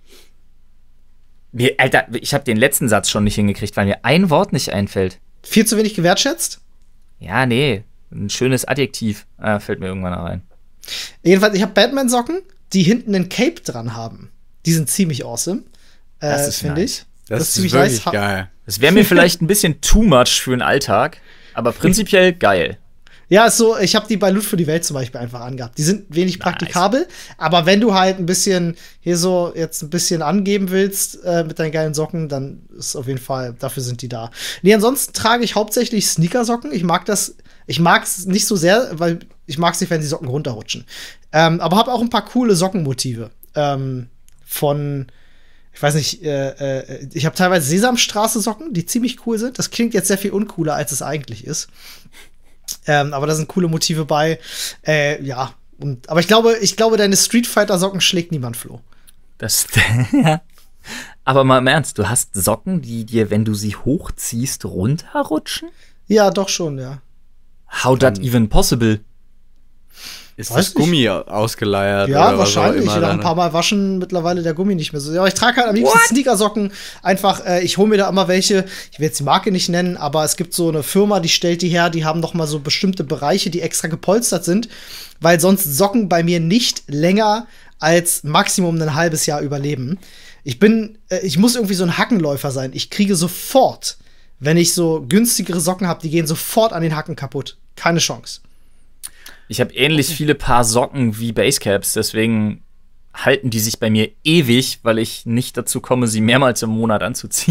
wir, Alter, ich habe den letzten Satz schon nicht hingekriegt, weil mir ein Wort nicht einfällt. Viel zu wenig gewertschätzt? Ja, nee. Ein schönes Adjektiv äh, fällt mir irgendwann rein. Jedenfalls, ich habe Batman-Socken, die hinten einen Cape dran haben. Die sind ziemlich awesome. Äh, das ist finde nice. ich. Das, das ist ziemlich wirklich nice. Geil. Das wäre mir vielleicht ein bisschen too much für den Alltag, aber prinzipiell geil. Ja, ist so, ich habe die bei Loot für die Welt zum Beispiel einfach angehabt. Die sind wenig praktikabel, nice. Aber wenn du halt ein bisschen hier so jetzt ein bisschen angeben willst äh, mit deinen geilen Socken, dann ist auf jeden Fall, dafür sind die da. Nee, ansonsten trage ich hauptsächlich Sneakersocken. Ich mag das, ich mag es nicht so sehr, weil ich mag es nicht, wenn die Socken runterrutschen. Ähm, aber habe auch ein paar coole Sockenmotive. Ähm, von, ich weiß nicht, äh, äh, ich habe teilweise Sesamstraße-Socken, die ziemlich cool sind. Das klingt jetzt sehr viel uncooler, als es eigentlich ist. Ähm, aber da sind coole Motive bei. Äh, ja, und, aber ich glaube, ich glaube, deine Street Fighter-Socken schlägt niemand, Flo. Das, ja. Aber mal im Ernst, du hast Socken, die dir, wenn du sie hochziehst, runterrutschen? Ja, doch schon, ja. How that even possible? Ist das Gummi ausgeleiert? Ja, oder wahrscheinlich. Was auch immer nach ein paar Mal waschen mittlerweile der Gummi nicht mehr so. Ja, aber ich trage halt am liebsten Sneakersocken. Einfach, äh, ich hole mir da immer welche. Ich will jetzt die Marke nicht nennen, aber es gibt so eine Firma, die stellt die her. Die haben noch mal so bestimmte Bereiche, die extra gepolstert sind, weil sonst Socken bei mir nicht länger als Maximum ein halbes Jahr überleben. Ich bin, äh, ich muss irgendwie so ein Hackenläufer sein. Ich kriege sofort, wenn ich so günstigere Socken habe, die gehen sofort an den Hacken kaputt. Keine Chance. Ich habe ähnlich viele Paar Socken wie Basecaps, deswegen halten die sich bei mir ewig, weil ich nicht dazu komme, sie mehrmals im Monat anzuziehen.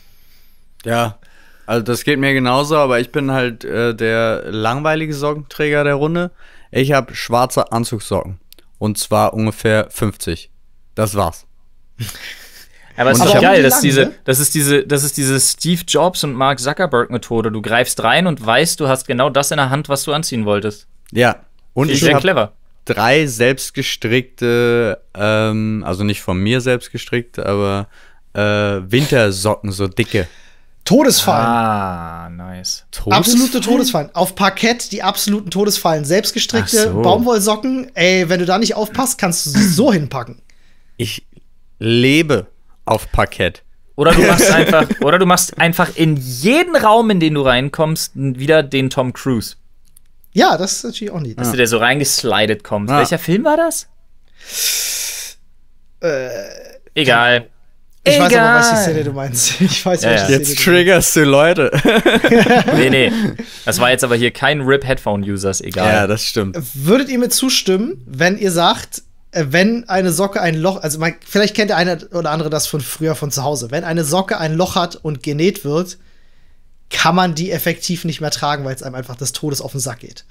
Ja, also das geht mir genauso, aber ich bin halt äh, der langweilige Sockenträger der Runde. Ich habe schwarze Anzugssocken und zwar ungefähr fünfzig. Das war's. Aber es ist aber doch geil, lang, dass diese, ne? das ist diese, das ist diese Steve Jobs und Mark Zuckerberg Methode. Du greifst rein und weißt, du hast genau das in der Hand, was du anziehen wolltest. Ja, und ich sehr clever. Drei selbstgestrickte, ähm, also nicht von mir selbst gestrickt, aber äh, Wintersocken, so dicke. Todesfallen. Ah, nice. Todesfallen? Absolute Todesfallen. Auf Parkett die absoluten Todesfallen. Selbstgestrickte so. Baumwollsocken. Ey, wenn du da nicht aufpasst, kannst du sie so hinpacken. Ich lebe auf Parkett. Oder du machst einfach, oder du machst einfach in jeden Raum, in den du reinkommst, wieder den Tom Cruise. Ja, das ist natürlich auch nicht. Dass ja. du der so reingeslidet kommt. Ja. Welcher Film war das? Äh, Egal. Ich Egal. weiß aber, was die Szene du meinst. Ich weiß, Ja, welche ja. Szene Jetzt du triggerst du Leute. Nee, nee. Das war jetzt aber hier kein R I P-Headphone-Users, egal. Ja, das stimmt. meinst. Würdet ihr mir zustimmen, wenn ihr sagt, äh, wenn eine Socke ein Loch, also man, vielleicht kennt der eine oder andere das von früher von zu Hause, wenn eine Socke ein Loch hat und genäht wird, kann man die effektiv nicht mehr tragen, weil es einem einfach des Todes auf den Sack geht.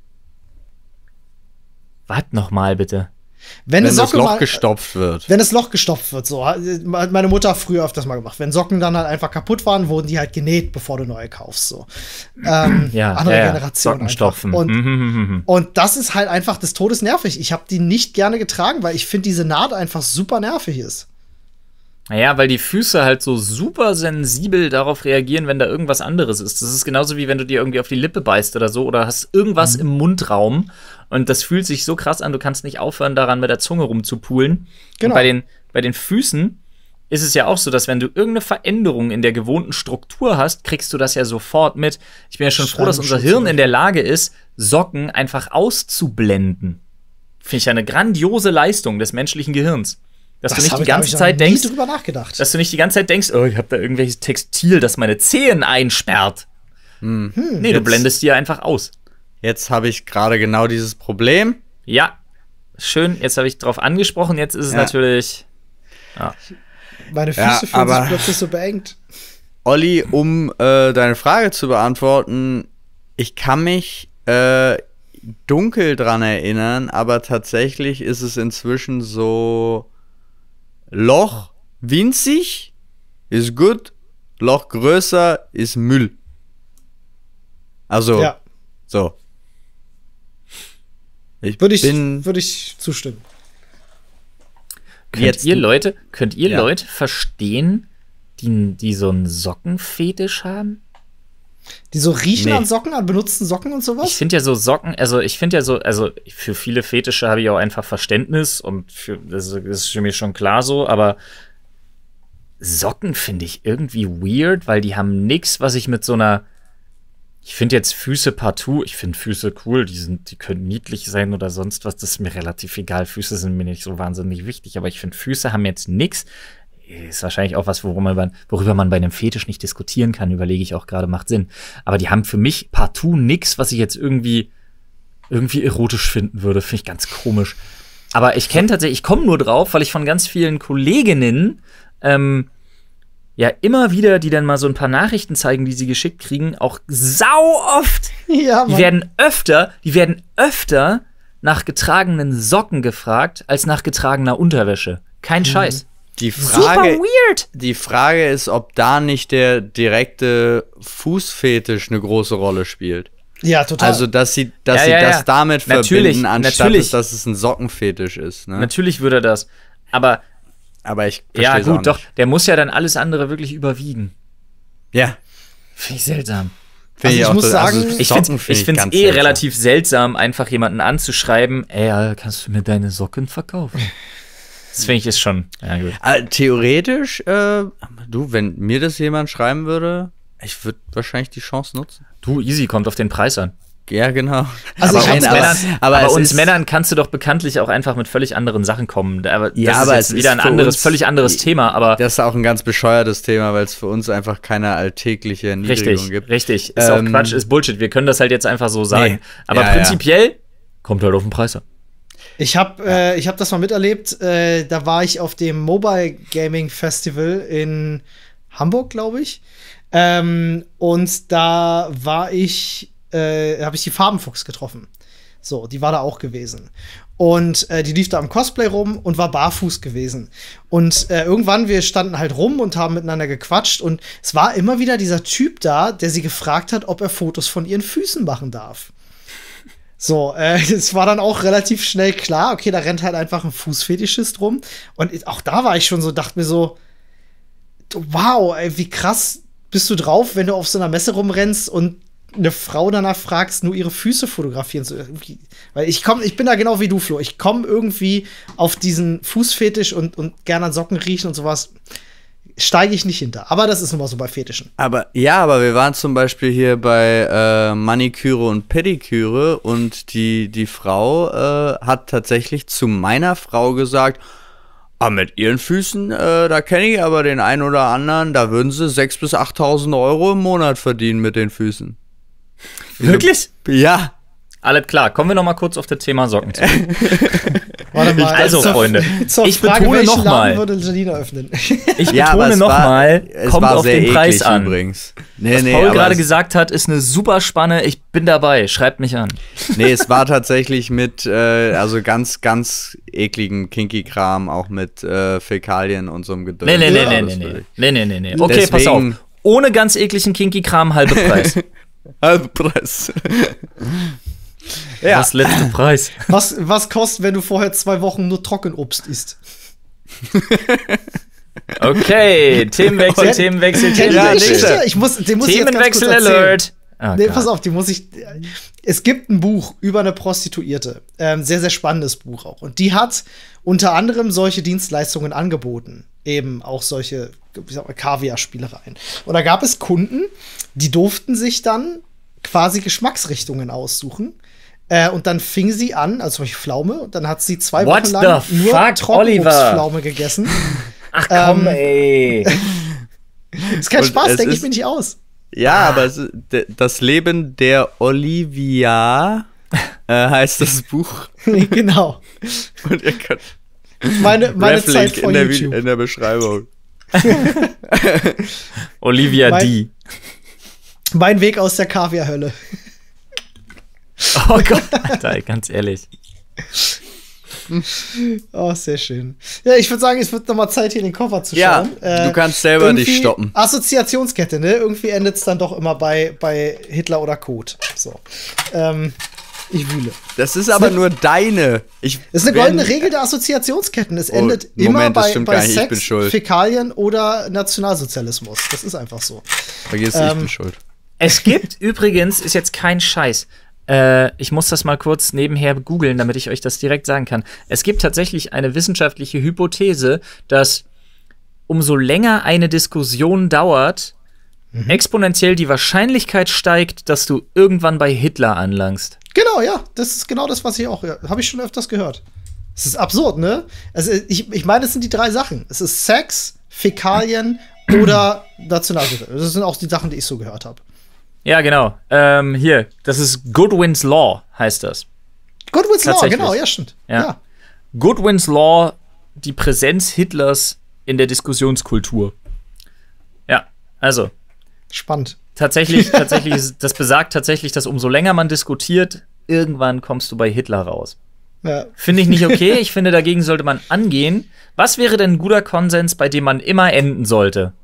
Was nochmal, bitte? Wenn, Wenn eine das Socke Loch mal, gestopft wird. Wenn das Loch gestopft wird, so. Hat meine Mutter hat früher öfters mal gemacht. Wenn Socken dann halt einfach kaputt waren, wurden die halt genäht, bevor du neue kaufst, so. Ähm, Ja, andere ja, ja. Generation. Socken einfach. stopfen. Und, Mhm, mhm, mhm. und das ist halt einfach des Todes nervig. Ich habe die nicht gerne getragen, weil ich finde, diese Naht einfach super nervig ist. Naja, weil die Füße halt so super sensibel darauf reagieren, wenn da irgendwas anderes ist. Das ist genauso wie wenn du dir irgendwie auf die Lippe beißt oder so oder hast irgendwas Mhm. im Mundraum und das fühlt sich so krass an, du kannst nicht aufhören, daran mit der Zunge rumzupulen. Genau. Und bei den, bei den Füßen ist es ja auch so, dass wenn du irgendeine Veränderung in der gewohnten Struktur hast, kriegst du das ja sofort mit. Ich bin ja schon froh, dass unser Hirn in der Lage ist, Socken einfach auszublenden. Finde ich ja eine grandiose Leistung des menschlichen Gehirns. Dass du nicht hab die ich- hab ganze ich noch Zeit nie denkst, drüber nachgedacht. dass du nicht die ganze Zeit denkst, oh, ich habe da irgendwelches Textil, das meine Zehen einsperrt. Hm. Nee, du Jetzt- blendest die ja einfach aus. Jetzt habe ich gerade genau dieses Problem. Ja, schön, jetzt habe ich drauf angesprochen, jetzt ist es Ja. natürlich. Meine Ja, Füße fühlen aber- sich plötzlich so beengt. Olli, um äh, deine Frage zu beantworten, ich kann mich äh, dunkel dran erinnern, aber tatsächlich ist es inzwischen so: Loch winzig ist gut, Loch größer ist Müll. Also, Ja, so. Ich würde ich, bin würd ich zustimmen. Könnt Jetzt- ihr Leute, könnt ihr Ja. Leute verstehen, die, die so einen Sockenfetisch haben? Die so riechen Nee. an Socken, an benutzten Socken und Ich sowas? finde ja so Socken, also ich finde ja so, also für viele Fetische habe ich auch einfach Verständnis und für, das ist- das ist für mich schon klar so, aber Socken finde ich irgendwie weird, weil die haben nix, was ich mit so einer, ich finde jetzt Füße partout, ich finde Füße cool, die sind, die können niedlich sein oder sonst was, das ist mir relativ egal, Füße sind mir nicht so wahnsinnig wichtig, aber ich finde Füße haben jetzt nix. Ist wahrscheinlich auch was, worüber man, worüber man bei einem Fetisch nicht diskutieren kann, überlege ich auch gerade, macht Sinn. Aber die haben für mich partout nix, was ich jetzt irgendwie, irgendwie erotisch finden würde. Finde ich ganz komisch. Aber ich kenne tatsächlich, ich komme nur drauf, weil ich von ganz vielen Kolleginnen ähm, ja immer wieder, die dann mal so ein paar Nachrichten zeigen, die sie geschickt kriegen, auch sau oft. Ja, Die Mann. werden öfter, die werden öfter nach getragenen Socken gefragt, als nach getragener Unterwäsche. Kein Scheiß. die Super Frage. weird. Die Frage ist, ob da nicht der direkte Fußfetisch eine große Rolle spielt. Ja, total. Also, dass sie, dass Ja, sie ja, das ja. damit Natürlich, verbinden, anstatt natürlich. dass es ein Sockenfetisch ist. Ne? Natürlich würde er das. Aber Aber ich ja, versteh's auch gut, doch, nicht. der muss ja dann alles andere wirklich überwiegen. Ja, Finde ich seltsam. finde Also ich auch muss so- sagen, Ich Socken finde find ich find's ganz eh seltsam. relativ seltsam, einfach jemanden anzuschreiben, ey, Alter, kannst du mir deine Socken verkaufen? Das finde ich ist schon, ja gut. Äh, theoretisch, äh, du, wenn mir das jemand schreiben würde, ich würde wahrscheinlich die Chance nutzen. Du, easy, kommt auf den Preis an. Ja, genau. Also aber ich uns, hab's- Männern, aber aber es uns ist- Männern kannst du doch bekanntlich auch einfach mit völlig anderen Sachen kommen. Aber das Ja, ist aber jetzt es wieder ist ein für anderes, uns- völlig anderes Thema, aber Das ist auch ein ganz bescheuertes Thema, weil es für uns einfach keine alltägliche Erniedrigung richtig, gibt. richtig. Ist auch Ähm, Quatsch, ist Bullshit. Wir können das halt jetzt einfach so sagen. Nee. Aber Ja, ja. prinzipiell kommt halt auf den Preis an. Ich habe äh, ich hab das mal miterlebt. Äh, da war ich auf dem Mobile Gaming Festival in Hamburg, glaube ich. Ähm, und da war ich, äh, habe ich die Farbenfuchs getroffen. So, die war da auch gewesen. Und äh, die lief da am Cosplay rum und war barfuß gewesen. Und äh, irgendwann, wir standen halt rum und haben miteinander gequatscht. Und es war immer wieder dieser Typ da, der sie gefragt hat, ob er Fotos von ihren Füßen machen darf. So, äh, es war dann auch relativ schnell klar, okay, da rennt halt einfach ein Fußfetischist rum. Und auch da war ich schon so, dachte mir so, wow, ey, wie krass bist du drauf, wenn du auf so einer Messe rumrennst und eine Frau danach fragst, nur ihre Füße fotografieren zu. Irgendwie- Weil ich komm, ich bin da genau wie du, Flo. Ich komme irgendwie auf diesen Fußfetisch und, und gerne an Socken riechen und sowas. Steige ich nicht hinter. Aber das ist nun mal so bei Fetischen. Aber ja, aber wir waren zum Beispiel hier bei äh, Maniküre und Pediküre und die, die Frau äh, hat tatsächlich zu meiner Frau gesagt, ah, mit ihren Füßen, äh, da kenne ich aber den einen oder anderen, da würden sie sechstausend bis achttausend Euro im Monat verdienen mit den Füßen. Wirklich? Ja. Alles klar, kommen wir noch mal kurz auf das Thema Socken zurück. Warte mal. Also, zur- Freunde, zur ich Frage, betone welchen noch Laden mal. würde Janina öffnen? Ich Ja, aber betone es noch war- mal, es kommt war auf sehr den Preis eklig an. übrigens. Nee, Was nee, Paul aber gerade es- gesagt hat, ist eine super Spanne. Ich bin dabei. Schreibt mich an. Nee, es war tatsächlich mit, äh, also ganz, ganz ekligen Kinky-Kram, auch mit äh, Fäkalien und so einem Gedöns. Nee, nee, nee, Ja, nee, das nee, nee. würde ich- Nee, nee, nee, nee. Okay, pass Deswegen- auf. Ohne ganz ekligen Kinky-Kram, halbe Preis. Halbpreis. Ja. Das letzte Preis. Was, was kostet, wenn du vorher zwei Wochen nur Trockenobst isst? Okay, Themenwechsel, Kennt- Themenwechsel, Kennt ihr Ja, die Themenwechsel. Geschichte? nächste. Ich muss, den muss ich jetzt ganz kurz Themenwechsel erzählen. Alert. Oh Nee, Gott. pass auf, die muss ich. Es gibt ein Buch über eine Prostituierte. Ähm, sehr, sehr spannendes Buch auch. Und die hat unter anderem solche Dienstleistungen angeboten. Eben auch solche, ich sag mal, Kaviar-Spielereien. Und da gab es Kunden, die durften sich dann quasi Geschmacksrichtungen aussuchen. Äh, und dann fing sie an, also zum Beispiel Pflaume, und dann hat sie zwei What Wochen lang the nur fuck, Oliver? Trockenobstpflaume gegessen. Ach komm, Ähm, ey. Ist kein Und Spaß, es denke ich ist- mir nicht aus. Ja, Ah. aber es, de, das Leben der Olivia äh, heißt das Buch. Genau. Und ihr könnt Meine, meine Zeit Reflink vor in der, Vi- YouTube. in der Beschreibung. Olivia Mein- D. Mein Weg aus der Kaviarhölle. Oh Gott, Alter, ganz ehrlich. Oh, sehr schön. Ja, ich würde sagen, es wird noch mal Zeit, hier in den Koffer zu Ja, schauen. Äh, du kannst selber dich irgendwie stoppen. Assoziationskette, ne? Irgendwie endet es dann doch immer bei, bei Hitler oder Code. So. Ähm, ich wühle. Das ist aber nur deine. Ich Das ist eine wenn- goldene Regel der Assoziationsketten. Es Oh, endet Moment, immer das bei, stimmt bei gar nicht, ich Sex, bin schuld. Fäkalien oder Nationalsozialismus. Das ist einfach so. Vergiss, ich Ähm, bin schuld. Es gibt übrigens, ist jetzt kein Scheiß, äh, ich muss das mal kurz nebenher googeln, damit ich euch das direkt sagen kann. Es gibt tatsächlich eine wissenschaftliche Hypothese, dass umso länger eine Diskussion dauert, Mhm. exponentiell die Wahrscheinlichkeit steigt, dass du irgendwann bei Hitler anlangst. Genau, ja. Das ist genau das, was ich auch, ja, habe ich schon öfters gehört. Es ist absurd, ne? Also ich, ich meine, es sind die drei Sachen. Es ist Sex, Fäkalien oder Nationalsozialismus. Das sind auch die Sachen, die ich so gehört habe. Ja, genau. Ähm, hier, das ist Goodwin's Law, heißt das. Goodwin's Law, Tatsächlich. genau, ja, stimmt. Ja. Ja. Goodwin's Law, die Präsenz Hitlers in der Diskussionskultur. Ja, also Spannend. tatsächlich, tatsächlich, ist- das besagt tatsächlich, dass umso länger man diskutiert, irgendwann kommst du bei Hitler raus. Ja. Finde ich nicht okay. Ich finde, dagegen sollte man angehen. Was wäre denn ein guter Konsens, bei dem man immer enden sollte?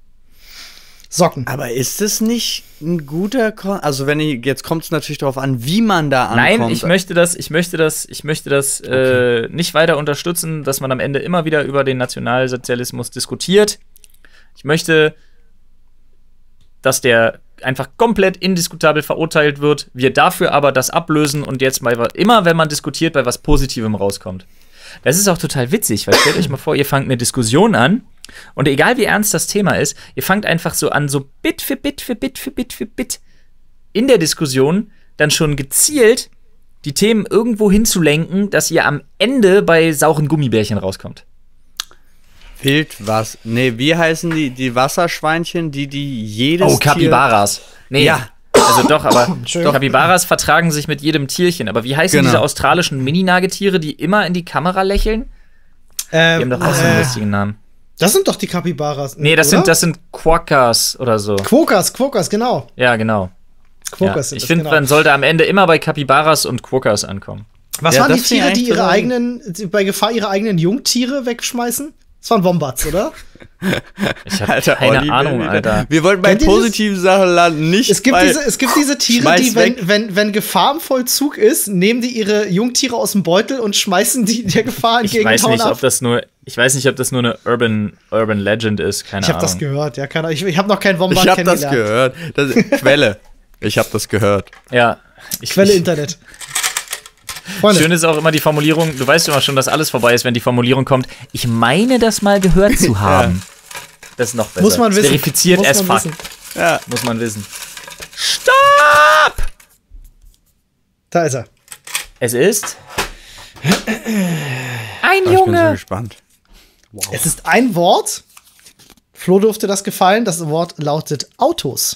Socken. Aber ist es nicht ein guter Kon Also wenn ich, jetzt kommt es natürlich darauf an, wie man da ankommt. Nein, ich möchte das, ich möchte das, ich möchte das äh, nicht weiter unterstützen, dass man am Ende immer wieder über den Nationalsozialismus diskutiert. Ich möchte, dass der einfach komplett indiskutabel verurteilt wird, wir dafür aber das ablösen und jetzt mal immer, wenn man diskutiert, bei was Positivem rauskommt. Das ist auch total witzig, weil stellt euch mal vor, ihr fangt eine Diskussion an und egal wie ernst das Thema ist, ihr fangt einfach so an, so Bit für Bit für Bit für Bit für Bit in der Diskussion dann schon gezielt die Themen irgendwo hinzulenken, dass ihr am Ende bei sauren Gummibärchen rauskommt. Wild was? Nee, wie heißen die, die Wasserschweinchen, die, die jedes Oh, Capybaras. Nee, Ja. also doch, aber Entschuldigung. Capybaras vertragen sich mit jedem Tierchen. Aber wie heißen Genau. diese australischen Mini-Nagetiere, die immer in die Kamera lächeln? Die Ähm, haben doch auch so einen äh, lustigen Namen. das sind doch die Capybaras. Nee, das oder? sind, das sind Quokkas oder so. Quokkas, Quokkas, genau. Ja, genau. Quokkas Ja. sind Ich das, finde, genau. man sollte am Ende immer bei Capybaras und Quokkas ankommen. Was Ja, waren die das finde Tiere, ich die eigentlich ihre total- eigenen, die bei Gefahr ihre eigenen Jungtiere wegschmeißen? Das waren Wombats, oder? Ich habe Alter, keine Olli, Ahnung, wir- Alter. Wir wollten bei Kennt ihr das? positiven Sachen landen, nicht Es gibt, bei diese, es gibt diese Tiere, Schmeiß die, weg. wenn, wenn, wenn Gefahr im Vollzug ist, nehmen die ihre Jungtiere aus dem Beutel und schmeißen die der Gefahr Ich entgegen weiß und hauen nicht, ab. ob das nur, ich weiß nicht, ob das nur eine Urban, Urban Legend ist. Keine Ich habe Ahnung. das gehört, ja, keine Ahnung. Ich, ich habe noch keinen Wombat Ich habe das kennengelernt. gehört. Das, Quelle. Ich habe das gehört. Ja. Ich, Quelle ich, Internet. Freunde, Schön ist auch immer die Formulierung, du weißt immer schon, dass alles vorbei ist, wenn die Formulierung kommt, ich meine das mal gehört zu haben. Das ist noch besser. muss man Ist wissen. Verifiziert muss as man fuck. wissen. Ja. Muss man wissen. Stopp! Da ist er. Es ist ein Ich bin so Junge. gespannt. Es ist ein Wort. Flo durfte das gefallen. Das Wort lautet Autos.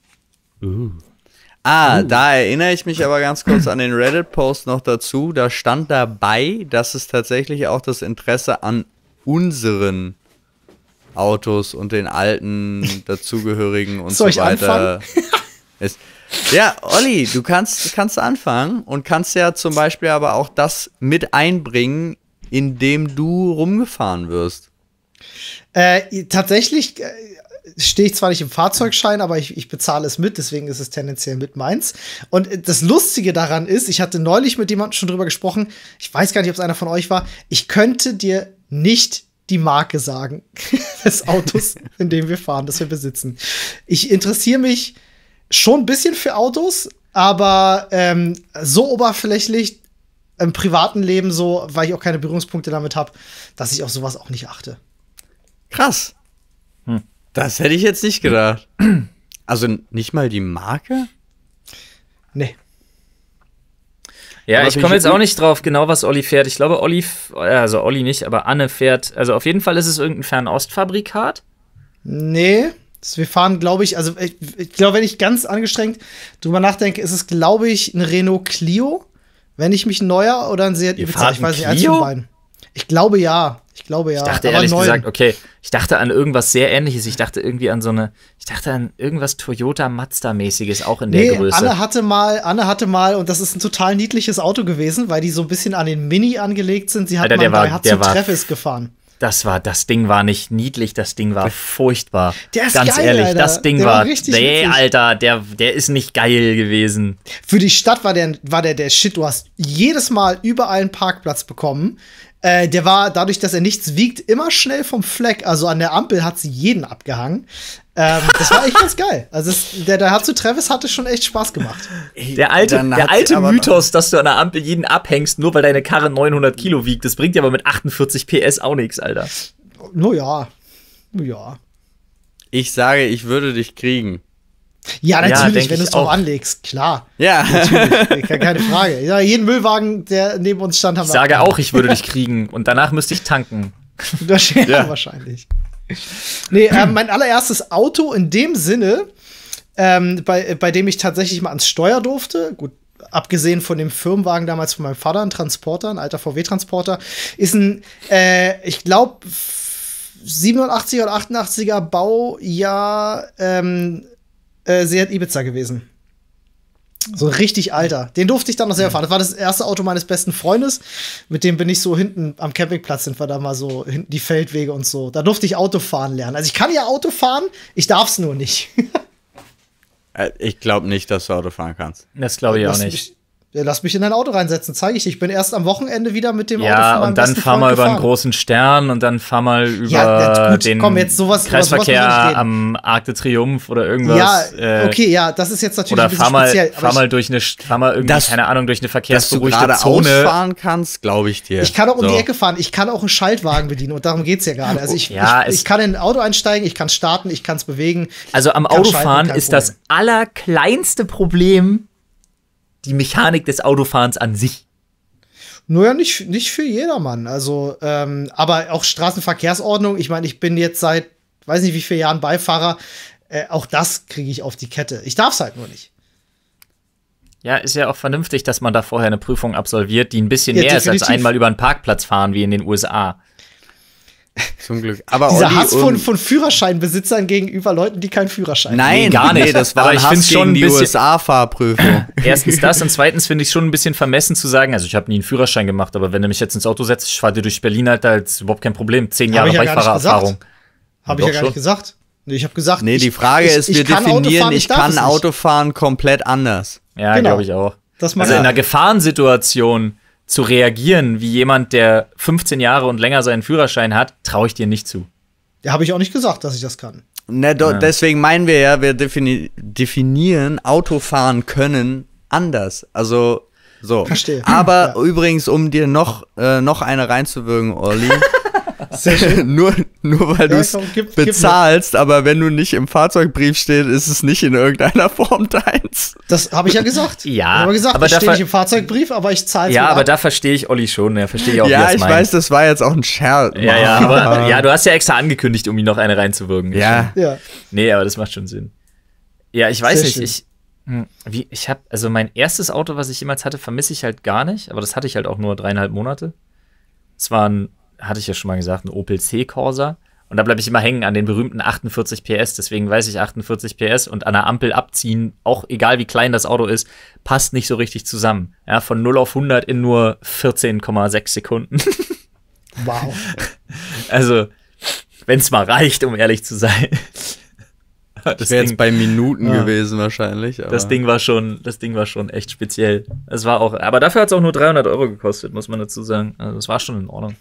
Ah, da erinnere ich mich aber ganz kurz an den Reddit-Post noch dazu. Da stand dabei, dass es tatsächlich auch das Interesse an unseren Autos und den alten dazugehörigen und Soll so ich weiter ist. Ja, Olli, du kannst, kannst anfangen und kannst ja zum Beispiel aber auch das mit einbringen, indem du rumgefahren wirst. Äh, tatsächlich äh, stehe ich zwar nicht im Fahrzeugschein, aber ich, ich bezahle es mit, deswegen ist es tendenziell mit meins. Und äh, das Lustige daran ist, ich hatte neulich mit jemandem schon drüber gesprochen, ich weiß gar nicht, ob es einer von euch war, ich könnte dir nicht die Marke sagen des Autos, in dem wir fahren, das wir besitzen. Ich interessiere mich schon ein bisschen für Autos, aber ähm, so oberflächlich im privaten Leben so, weil ich auch keine Berührungspunkte damit habe, dass ich auf sowas auch nicht achte. Krass. Hm. Das hätte ich jetzt nicht gedacht. Also nicht mal die Marke? Nee. Ja, Aber ich finde komme ich jetzt auch gut. nicht drauf, genau was Olli fährt. Ich glaube, Olli, f- also Olli nicht, aber Anne fährt, also auf jeden Fall ist es irgendein Fernostfabrikat. Nee, Das, wir fahren, glaube ich, also ich, ich glaube, wenn ich ganz angestrengt drüber nachdenke, ist es, glaube ich, ein Renault Clio, wenn ich mich neuer oder ein Seat Ihr Ibiza, fahrt ich weiß ein nicht, eins Clio? von beiden. Ich glaube ja, ich glaube ja. Ich dachte aber ehrlich neun. gesagt, okay, ich dachte an irgendwas sehr Ähnliches. Ich dachte irgendwie an so eine, ich dachte an irgendwas Toyota Mazda-mäßiges, auch in der Nee, Größe. Anne hatte mal, Anne hatte mal, und das ist ein total niedliches Auto gewesen, weil die so ein bisschen an den Mini angelegt sind. Sie hat Alter, mal der war- Daihatsu der war- Travis gefahren. Das war, das Ding war nicht niedlich, das Ding war furchtbar. Der ist Ganz geil, ehrlich, Alter. das Ding Der war war, richtig nee, witzig. Alter, der, der ist nicht geil gewesen. Für die Stadt war der, war der der Shit. Du hast jedes Mal überall einen Parkplatz bekommen. Äh, der war, dadurch, dass er nichts wiegt, immer schnell vom Fleck. Also an der Ampel hat sie jeden abgehangen. Ähm, das war echt ganz geil. Also es, der Daihatsu Travis hatte schon echt Spaß gemacht. Der alte, Dann der hat alte sie aber- Mythos, dass du an der Ampel jeden abhängst, nur weil deine Karre neunhundert Kilo wiegt, das bringt dir aber mit achtundvierzig P S auch nichts, Alter. No ja. No ja. Ich sage, ich würde dich kriegen. Ja, Ja, natürlich, denk wenn du ich es drauf auch. anlegst. Klar. Ja. Natürlich. Ke- Keine Frage. Ja, jeden Müllwagen, der neben uns stand, haben Ich sage auch, ich würde dich kriegen und danach müsste ich tanken. Das ja, Ja. wahrscheinlich. Nee, ähm, mein allererstes Auto in dem Sinne, ähm, bei, bei dem ich tatsächlich mal ans Steuer durfte, gut, abgesehen von dem Firmenwagen damals von meinem Vater, ein Transporter, ein alter V W-Transporter, ist ein, äh, ich glaube, siebenundachtziger oder achtundachtziger Baujahr ähm, äh, Seat Ibiza gewesen. So richtig alter. Den durfte ich dann noch selber fahren. Das war das erste Auto meines besten Freundes. Mit dem bin ich so hinten am Campingplatz, sind wir da mal so hinten die Feldwege und so. Da durfte ich Auto fahren lernen. Also ich kann ja Auto fahren, ich darf es nur nicht. Äh, Ich glaube nicht, dass du Auto fahren kannst. Das glaube ich auch Lass nicht. Mich, ja, lass mich in ein Auto reinsetzen, zeige ich dir. Ich bin erst am Wochenende wieder mit dem Auto Ja, von meinem und dann besten fahr Freund mal über einen gefahren. großen Stern und dann fahr mal über Ja, gut, den komm, jetzt sowas- über sowas müssen wir nicht Kreisverkehr reden. am Arc de Triomphe oder irgendwas. Ja, äh, okay, ja, das ist jetzt natürlich Oder ein bisschen fahr mal, speziell. aber fahr ich- mal durch eine, fahr mal irgendwie, Das- keine Ahnung, durch eine Dass du verkehrsberuhigte gerade Zone. ausfahren kannst, glaube ich dir. Ich kann auch um So. die Ecke fahren. Ich kann auch einen Schaltwagen bedienen und darum geht's ja gerade. Also ich, Ja, ich, es- ich kann in ein Auto einsteigen, ich kann starten, ich kann es bewegen. Also am Kann Autofahren schalten, kein ist das allerkleinste Problem die Mechanik des Autofahrens an sich. Nur ja nicht, nicht für jedermann. Also, ähm, aber auch Straßenverkehrsordnung. Ich meine, ich bin jetzt seit, weiß nicht wie viele Jahren Beifahrer. Äh, auch das kriege ich auf die Kette. Ich darf es halt nur nicht. Ja, ist ja auch vernünftig, dass man da vorher eine Prüfung absolviert, die ein bisschen Ja, mehr ist als definitiv. einmal über einen Parkplatz fahren wie in den U S A. Zum Glück. Aber Dieser Olli, Hass von, und- von Führerscheinbesitzern gegenüber Leuten, die keinen Führerschein haben. Nein, Nee, gar nicht. Nee, das war Aber ein ich Hass find's schon gegen ein die bisschen- U S A-Fahrprüfung. Erstens das und zweitens finde ich schon ein bisschen vermessen zu sagen, also ich habe nie einen Führerschein gemacht, aber wenn du mich jetzt ins Auto setzt, ich fahre dir durch Berlin, Alter, ist überhaupt kein Problem. Zehn Hab Jahre ich ja gar nicht Beifahrererfahrung. Habe ich ja Doch gar schon. nicht gesagt. Nee, ich habe gesagt. Nee, ich, die Frage ich, ist, ich wir kann Auto definieren, fahren, ich darf kann es nicht. Autofahren komplett anders. Ja, Genau. glaube ich auch. Das mag Also in sein. einer Gefahrensituation zu reagieren, wie jemand, der fünfzehn Jahre und länger seinen Führerschein hat, traue ich dir nicht zu. Ja, habe ich auch nicht gesagt, dass ich das kann. Ne, do, Ja. Deswegen meinen wir ja, wir defini definieren Autofahren können anders. Also so. Verstehe. Aber Ja. übrigens, um dir noch, äh, noch eine reinzuwürgen, Olli, Sehr schön. nur, nur weil Ja, du es komm, gib- gib mir. bezahlst, aber wenn du nicht im Fahrzeugbrief steht, ist es nicht in irgendeiner Form deins. Das habe ich ja gesagt. Ja, ich habe gesagt, aber ich stehe dafür- nicht im Fahrzeugbrief, aber ich zahle Ja, aber da verstehe ich Olli schon, ja, verstehe ich auch, wie Ja, er es ich meint. weiß, das war jetzt auch ein Scherz. Ja, ja, aber ja, du hast ja extra angekündigt, um ihm noch eine reinzuwirken. Ja. Ja. Nee, aber das macht schon Sinn. Ja, ich weiß Sehr nicht, schön. ich hm, wie ich habe also mein erstes Auto, was ich jemals hatte, vermisse ich halt gar nicht, aber das hatte ich halt auch nur dreieinhalb Monate. Es war ein, hatte ich ja schon mal gesagt, ein Opel C-Corsa und da bleibe ich immer hängen an den berühmten achtundvierzig P S, deswegen weiß ich achtundvierzig P S und an der Ampel abziehen, auch egal wie klein das Auto ist, passt nicht so richtig zusammen. Ja, von null auf hundert in nur vierzehn Komma sechs Sekunden. Wow. Also, wenn es mal reicht, um ehrlich zu sein. Das Das wäre Ding, jetzt bei Minuten Ja. gewesen wahrscheinlich. Aber das Ding war schon, das Ding war schon echt speziell. Es war auch, aber dafür hat es auch nur dreihundert Euro gekostet, muss man dazu sagen. Also, es war schon in Ordnung.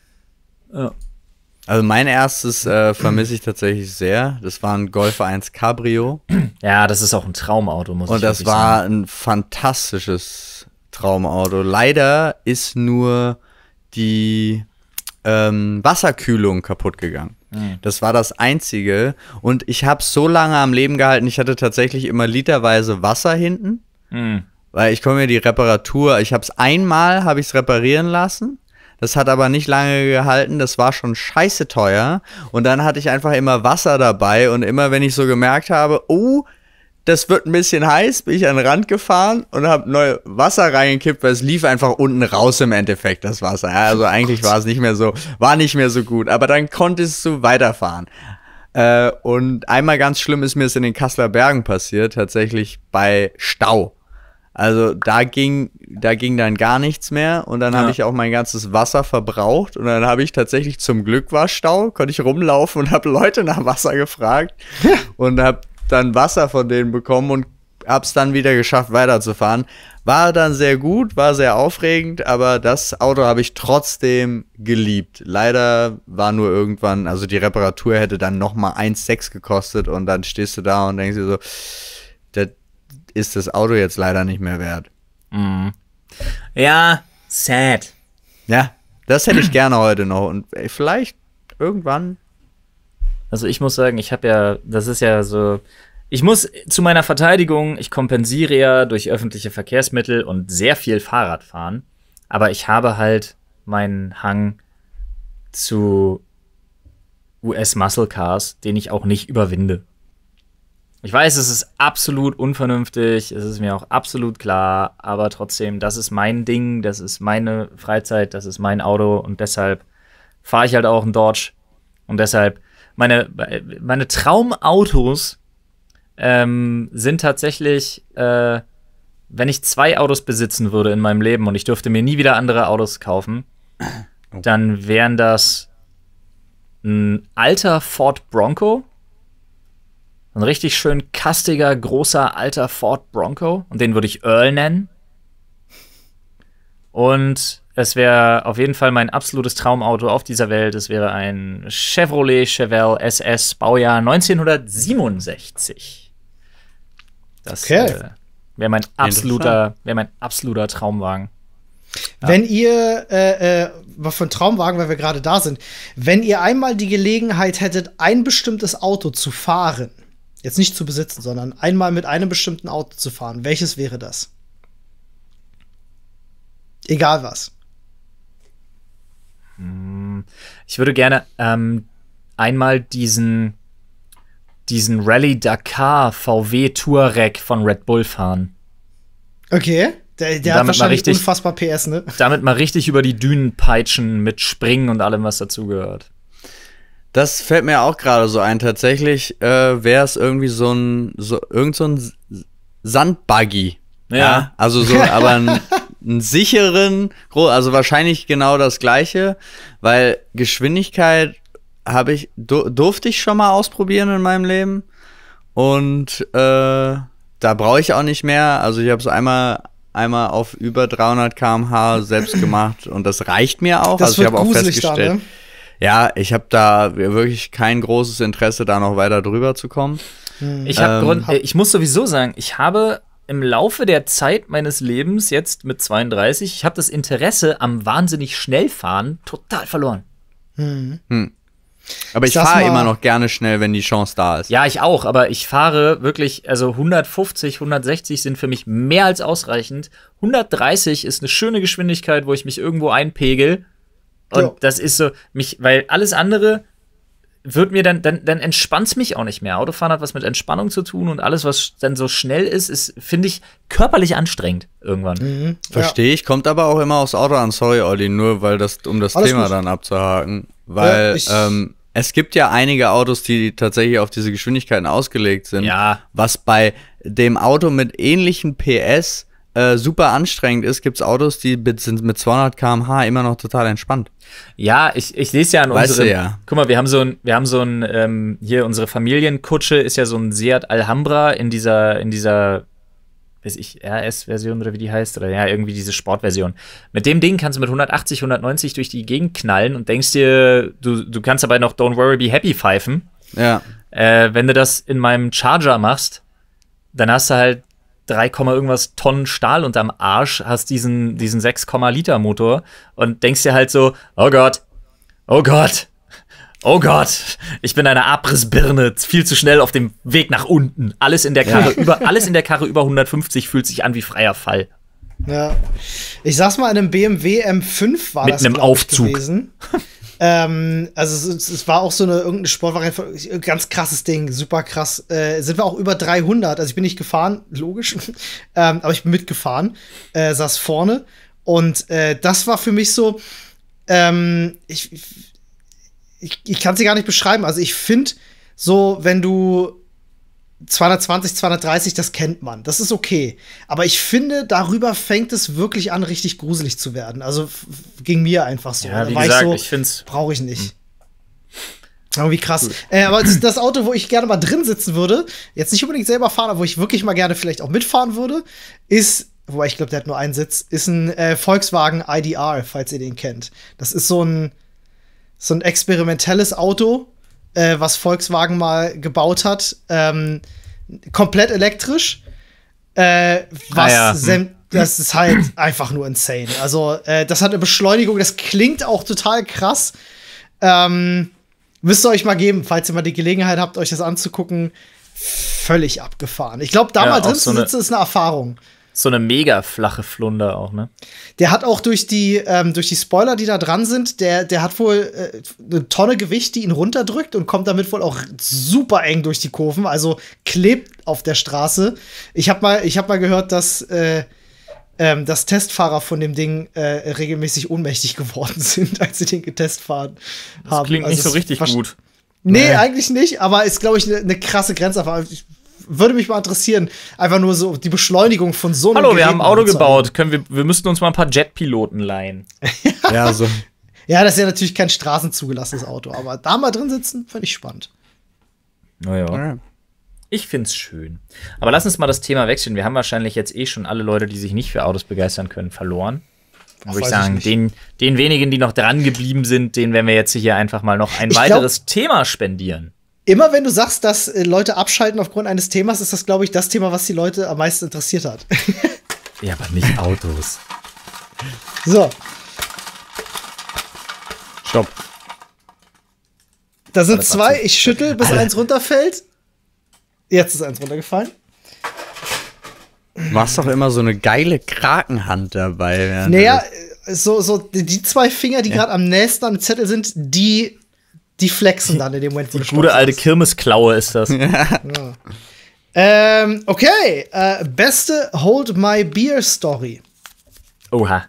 Ja. Also mein erstes äh, vermisse ich tatsächlich sehr. Das war ein Golf eins Cabrio. Ja, das ist auch ein Traumauto, muss Und ich das wirklich war sagen. ein fantastisches Traumauto. Leider ist nur die ähm, Wasserkühlung kaputt gegangen. Mhm. Das war das Einzige. Und ich habe so lange am Leben gehalten, ich hatte tatsächlich immer literweise Wasser hinten. Mhm. Weil ich komme mir die Reparatur, ich habe es einmal, habe ich es reparieren lassen. Das hat aber nicht lange gehalten. Das war schon scheiße teuer. Und dann hatte ich einfach immer Wasser dabei. Und immer, wenn ich so gemerkt habe, oh, das wird ein bisschen heiß, bin ich an den Rand gefahren und habe neu Wasser reingekippt, weil es lief einfach unten raus im Endeffekt, das Wasser. Ja, also eigentlich war es nicht mehr so, war nicht mehr so gut. Aber dann konntest du weiterfahren. Äh, und einmal ganz schlimm ist mir es in den Kasseler Bergen passiert, tatsächlich bei Stau. Also da ging, da ging dann gar nichts mehr und dann ja. habe ich auch mein ganzes Wasser verbraucht und dann habe ich tatsächlich, zum Glück war Stau, konnte ich rumlaufen und habe Leute nach Wasser gefragt und habe dann Wasser von denen bekommen und hab's dann wieder geschafft, weiterzufahren. War dann sehr gut, war sehr aufregend, aber das Auto habe ich trotzdem geliebt. Leider war nur irgendwann, also die Reparatur hätte dann nochmal eins Komma sechs gekostet und dann stehst du da und denkst dir so, das ist das Auto jetzt leider nicht mehr wert. Mhm. Ja, sad. Ja, das hätte ich gerne heute noch und vielleicht irgendwann. Also ich muss sagen, ich habe ja, das ist ja so, ich muss zu meiner Verteidigung, ich kompensiere ja durch öffentliche Verkehrsmittel und sehr viel Fahrrad fahren, aber ich habe halt meinen Hang zu U S Muscle Cars, den ich auch nicht überwinde. Ich weiß, es ist absolut unvernünftig, es ist mir auch absolut klar, aber trotzdem, das ist mein Ding, das ist meine Freizeit, das ist mein Auto und deshalb fahre ich halt auch einen Dodge und deshalb Meine, meine Traumautos ähm, sind tatsächlich, äh, wenn ich zwei Autos besitzen würde in meinem Leben und ich dürfte mir nie wieder andere Autos kaufen, oh. dann wären das ein alter Ford Bronco, ein richtig schön kastiger, großer, alter Ford Bronco und den würde ich Earl nennen. Und es wäre auf jeden Fall mein absolutes Traumauto auf dieser Welt. Es wäre ein Chevrolet Chevelle S S, Baujahr neunzehnhundertsiebenundsechzig. Das okay. äh, wäre mein absoluter, wäre mein absoluter Traumwagen. Ja. Wenn ihr, äh, äh, von Traumwagen, weil wir gerade da sind, wenn ihr einmal die Gelegenheit hättet, ein bestimmtes Auto zu fahren, jetzt nicht zu besitzen, sondern einmal mit einem bestimmten Auto zu fahren, welches wäre das? Egal was. Ich würde gerne ähm, einmal diesen, diesen Rallye Dakar V W Touareg von Red Bull fahren. Okay, der, der hat wahrscheinlich richtig, unfassbar P S, ne? Damit mal richtig über die Dünen peitschen mit Springen und allem, was dazugehört. Das fällt mir auch gerade so ein. Tatsächlich äh, wäre es irgendwie so ein, so, irgend so ein Sandbuggy. Ja. ja. Also so, aber ein einen sicheren, also wahrscheinlich genau das Gleiche, weil Geschwindigkeit habe ich, durfte ich schon mal ausprobieren in meinem Leben und äh, da brauche ich auch nicht mehr, also ich habe es einmal, einmal auf über dreihundert Kilometer pro Stunde selbst gemacht und das reicht mir auch, das also ich habe auch festgestellt, da, ne? ja, ich habe da wirklich kein großes Interesse, da noch weiter drüber zu kommen. Ich, hab ähm, Grund, ich muss sowieso sagen, ich habe im Laufe der Zeit meines Lebens, jetzt mit zweiunddreißig, ich habe das Interesse am wahnsinnig schnell fahren total verloren. Hm. Hm. Aber ich, ich fahre immer noch gerne schnell, wenn die Chance da ist. Ja, ich auch, aber ich fahre wirklich, also hundertfünfzig, hundertsechzig sind für mich mehr als ausreichend. hundertdreißig ist eine schöne Geschwindigkeit, wo ich mich irgendwo einpegel. Und jo. das ist so, mich, weil alles andere wird mir dann, dann, dann entspannt's mich auch nicht mehr. Autofahren hat was mit Entspannung zu tun und alles, was dann so schnell ist, ist, finde ich, körperlich anstrengend irgendwann. Mhm, Verstehe ja. ich, kommt aber auch immer aufs Auto an. Sorry, Olli, nur weil das, um das alles Thema gut. dann abzuhaken. Weil ja, ähm, es gibt ja einige Autos, die tatsächlich auf diese Geschwindigkeiten ausgelegt sind. Ja. Was bei dem Auto mit ähnlichen P S äh, super anstrengend ist, gibt es Autos, die sind mit zweihundert Kilometer pro Stunde immer noch total entspannt. Ja, ich, ich lese ja an weißt unserem, du ja. Guck mal, wir haben so ein, wir haben so ein, ähm, hier unsere Familienkutsche ist ja so ein Seat Alhambra in dieser, in dieser, weiß ich, R S-Version oder wie die heißt, oder ja, irgendwie diese Sportversion. Mit dem Ding kannst du mit hundertachtzig, hundertneunzig durch die Gegend knallen und denkst dir, du, du kannst dabei noch Don't Worry, Be Happy pfeifen. Ja. Äh, wenn du das in meinem Charger machst, dann hast du halt drei, irgendwas Tonnen Stahl unterm Arsch, hast diesen, diesen sechs Liter Motor und denkst dir halt so, oh Gott, oh Gott, oh Gott, ich bin eine Abrissbirne, viel zu schnell auf dem Weg nach unten. Alles in der Karre, ja. über, alles in der Karre über hundertfünfzig fühlt sich an wie freier Fall. Ja. Ich saß mal in einem B M W M fünf, war Mit das einem glaub ich, Aufzug. gewesen. ähm, also es, es war auch so eine irgendeine Sportvariante, ganz krasses Ding, super krass. Äh, sind wir auch über dreihundert, also ich bin nicht gefahren, logisch, ähm, aber ich bin mitgefahren, äh, saß vorne und äh, das war für mich so, ähm, ich, ich, ich kann es dir gar nicht beschreiben, also ich finde so, wenn du zweihundertzwanzig, zweihundertdreißig, das kennt man. Das ist okay. Aber ich finde, darüber fängt es wirklich an, richtig gruselig zu werden. Also f- ging mir einfach so. Ja, Da wie war gesagt, ich so, ich find's. brauche ich nicht. Irgendwie krass. Äh, aber das, das Auto, wo ich gerne mal drin sitzen würde, jetzt nicht unbedingt selber fahren, aber wo ich wirklich mal gerne vielleicht auch mitfahren würde, ist, wobei ich glaube, der hat nur einen Sitz, ist ein äh, Volkswagen I D R, falls ihr den kennt. Das ist so ein, so ein experimentelles Auto, äh, was Volkswagen mal gebaut hat. Ähm, komplett elektrisch. Äh, was Ah ja. säm- das ist halt einfach nur insane. Also, äh, das hat eine Beschleunigung, das klingt auch total krass. Ähm, müsst ihr euch mal geben, falls ihr mal die Gelegenheit habt, euch das anzugucken. Völlig abgefahren. Ich glaube, da Ja, mal auch drin so zu eine- sitzen, ist eine Erfahrung. So eine mega flache Flunder auch, ne? Der hat auch durch die, ähm, durch die Spoiler, die da dran sind, der, der hat wohl äh, eine Tonne Gewicht, die ihn runterdrückt und kommt damit wohl auch super eng durch die Kurven, also klebt auf der Straße. Ich habe mal, ich hab mal gehört, dass, äh, ähm, dass Testfahrer von dem Ding äh, regelmäßig ohnmächtig geworden sind, als sie den getestfahren Das haben. klingt nicht Also so es richtig versch- gut. Nee, Nee. eigentlich nicht, aber ist, glaube ich, eine ne krasse Grenzerfahrung. Ich- Würde mich mal interessieren, einfach nur so die Beschleunigung von so einem Hallo, wir Gerät haben ein Auto mal zu gebaut. Können wir, wir müssten uns mal ein paar Jetpiloten leihen. Ja, so. Ja, das ist ja natürlich kein straßenzugelassenes Auto, aber da mal drin sitzen, fand ich spannend. Naja. Ja. Ich find's schön. Aber lass uns mal das Thema wechseln. Wir haben wahrscheinlich jetzt eh schon alle Leute, die sich nicht für Autos begeistern können, verloren. Dann Ach, würde ich weiß sagen, ich nicht. den, den wenigen, die noch dran geblieben sind, denen werden wir jetzt hier einfach mal noch ein Ich glaub- weiteres Thema spendieren. Immer wenn du sagst, dass äh, Leute abschalten aufgrund eines Themas, ist das, glaube ich, das Thema, was die Leute am meisten interessiert hat. Ja, aber nicht Autos. So, Stopp. da sind das zwei, war zu- ich schüttel, bis eins runterfällt. Jetzt ist eins runtergefallen. Du machst doch immer so eine geile Krakenhand dabei. während Naja, du äh, so, so die die zwei Finger, die gerade am nächsten am Zettel sind, die, die flexen dann in dem Moment, wo du Gute Stopp alte sagst. Kirmesklaue ist das. Ähm, okay, äh, beste Hold My Beer Story. Oha.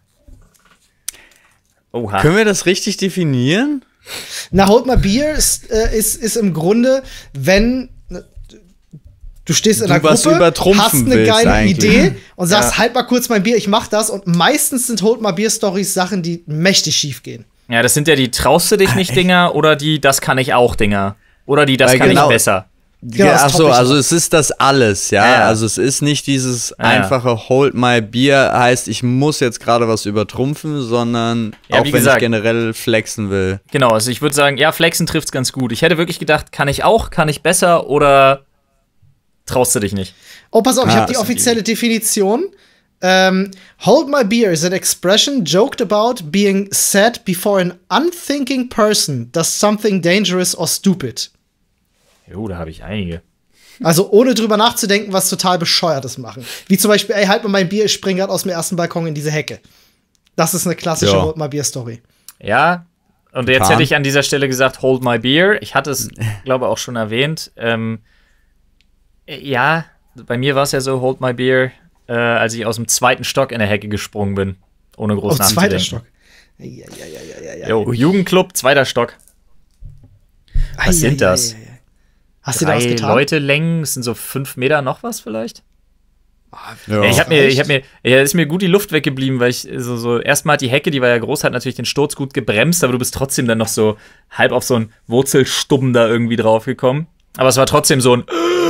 Oha. Können wir das richtig definieren? Na, Hold My Beer ist, äh, ist, ist im Grunde, wenn äh, du stehst in Du einer was Gruppe, übertrumpfen hast eine willst geile eigentlich. Idee und sagst, Ja. halt mal kurz mein Bier, ich mach das. Und meistens sind Hold My Beer Stories Sachen, die mächtig schief gehen. Ja, das sind ja die Traust du dich nicht Dinger oder die Das kann ich auch Dinger. Oder die Das Weil kann genau- ich besser. Genau, das Ach so, topp ich also noch. es ist das alles, ja? Ja, ja. Also es ist nicht dieses Ja, ja. einfache Hold my beer, heißt, ich muss jetzt gerade was übertrumpfen, sondern Ja, auch wie wenn gesagt. ich generell flexen will. Genau, also ich würde sagen, ja, Flexen trifft's ganz gut. Ich hätte wirklich gedacht, kann ich auch, kann ich besser oder traust du dich nicht? Oh, pass auf, ich Ah, habe die das sind offizielle Definition. Ähm, Hold My Beer is an expression joked about being said before an unthinking person does something dangerous or stupid. Jo, da habe ich einige. Also ohne drüber nachzudenken, was total Bescheuertes machen. Wie zum Beispiel, ey, halt mal mein Bier, ich spring grad aus dem ersten Balkon in diese Hecke. Das ist eine klassische Ja. Hold My Beer Story. Ja, und jetzt Getan. hätte ich an dieser Stelle gesagt, hold my beer. Ich hatte es, glaube auch schon erwähnt. Ähm, äh, ja, bei mir war es ja so, hold my beer, äh, als ich aus dem zweiten Stock in der Hecke gesprungen bin. Ohne groß Oh, zweiter nachzudenken. Stock. Ja, ja, ja, ja, ja. Jo, Jugendclub, zweiter Stock. Ei, sind ei, ei, das? ei, ei. Hast du da was Drei getan? Leute Längen, das sind so fünf Meter noch was vielleicht? Ja. Ja, ich habe mir, reicht. ich habe mir, ja, ist mir gut die Luft weggeblieben, weil ich so, so erstmal hat die Hecke, die war ja groß, hat natürlich den Sturz gut gebremst, aber du bist trotzdem dann noch so halb auf so einen Wurzelstumm da irgendwie draufgekommen. Aber es war trotzdem so ein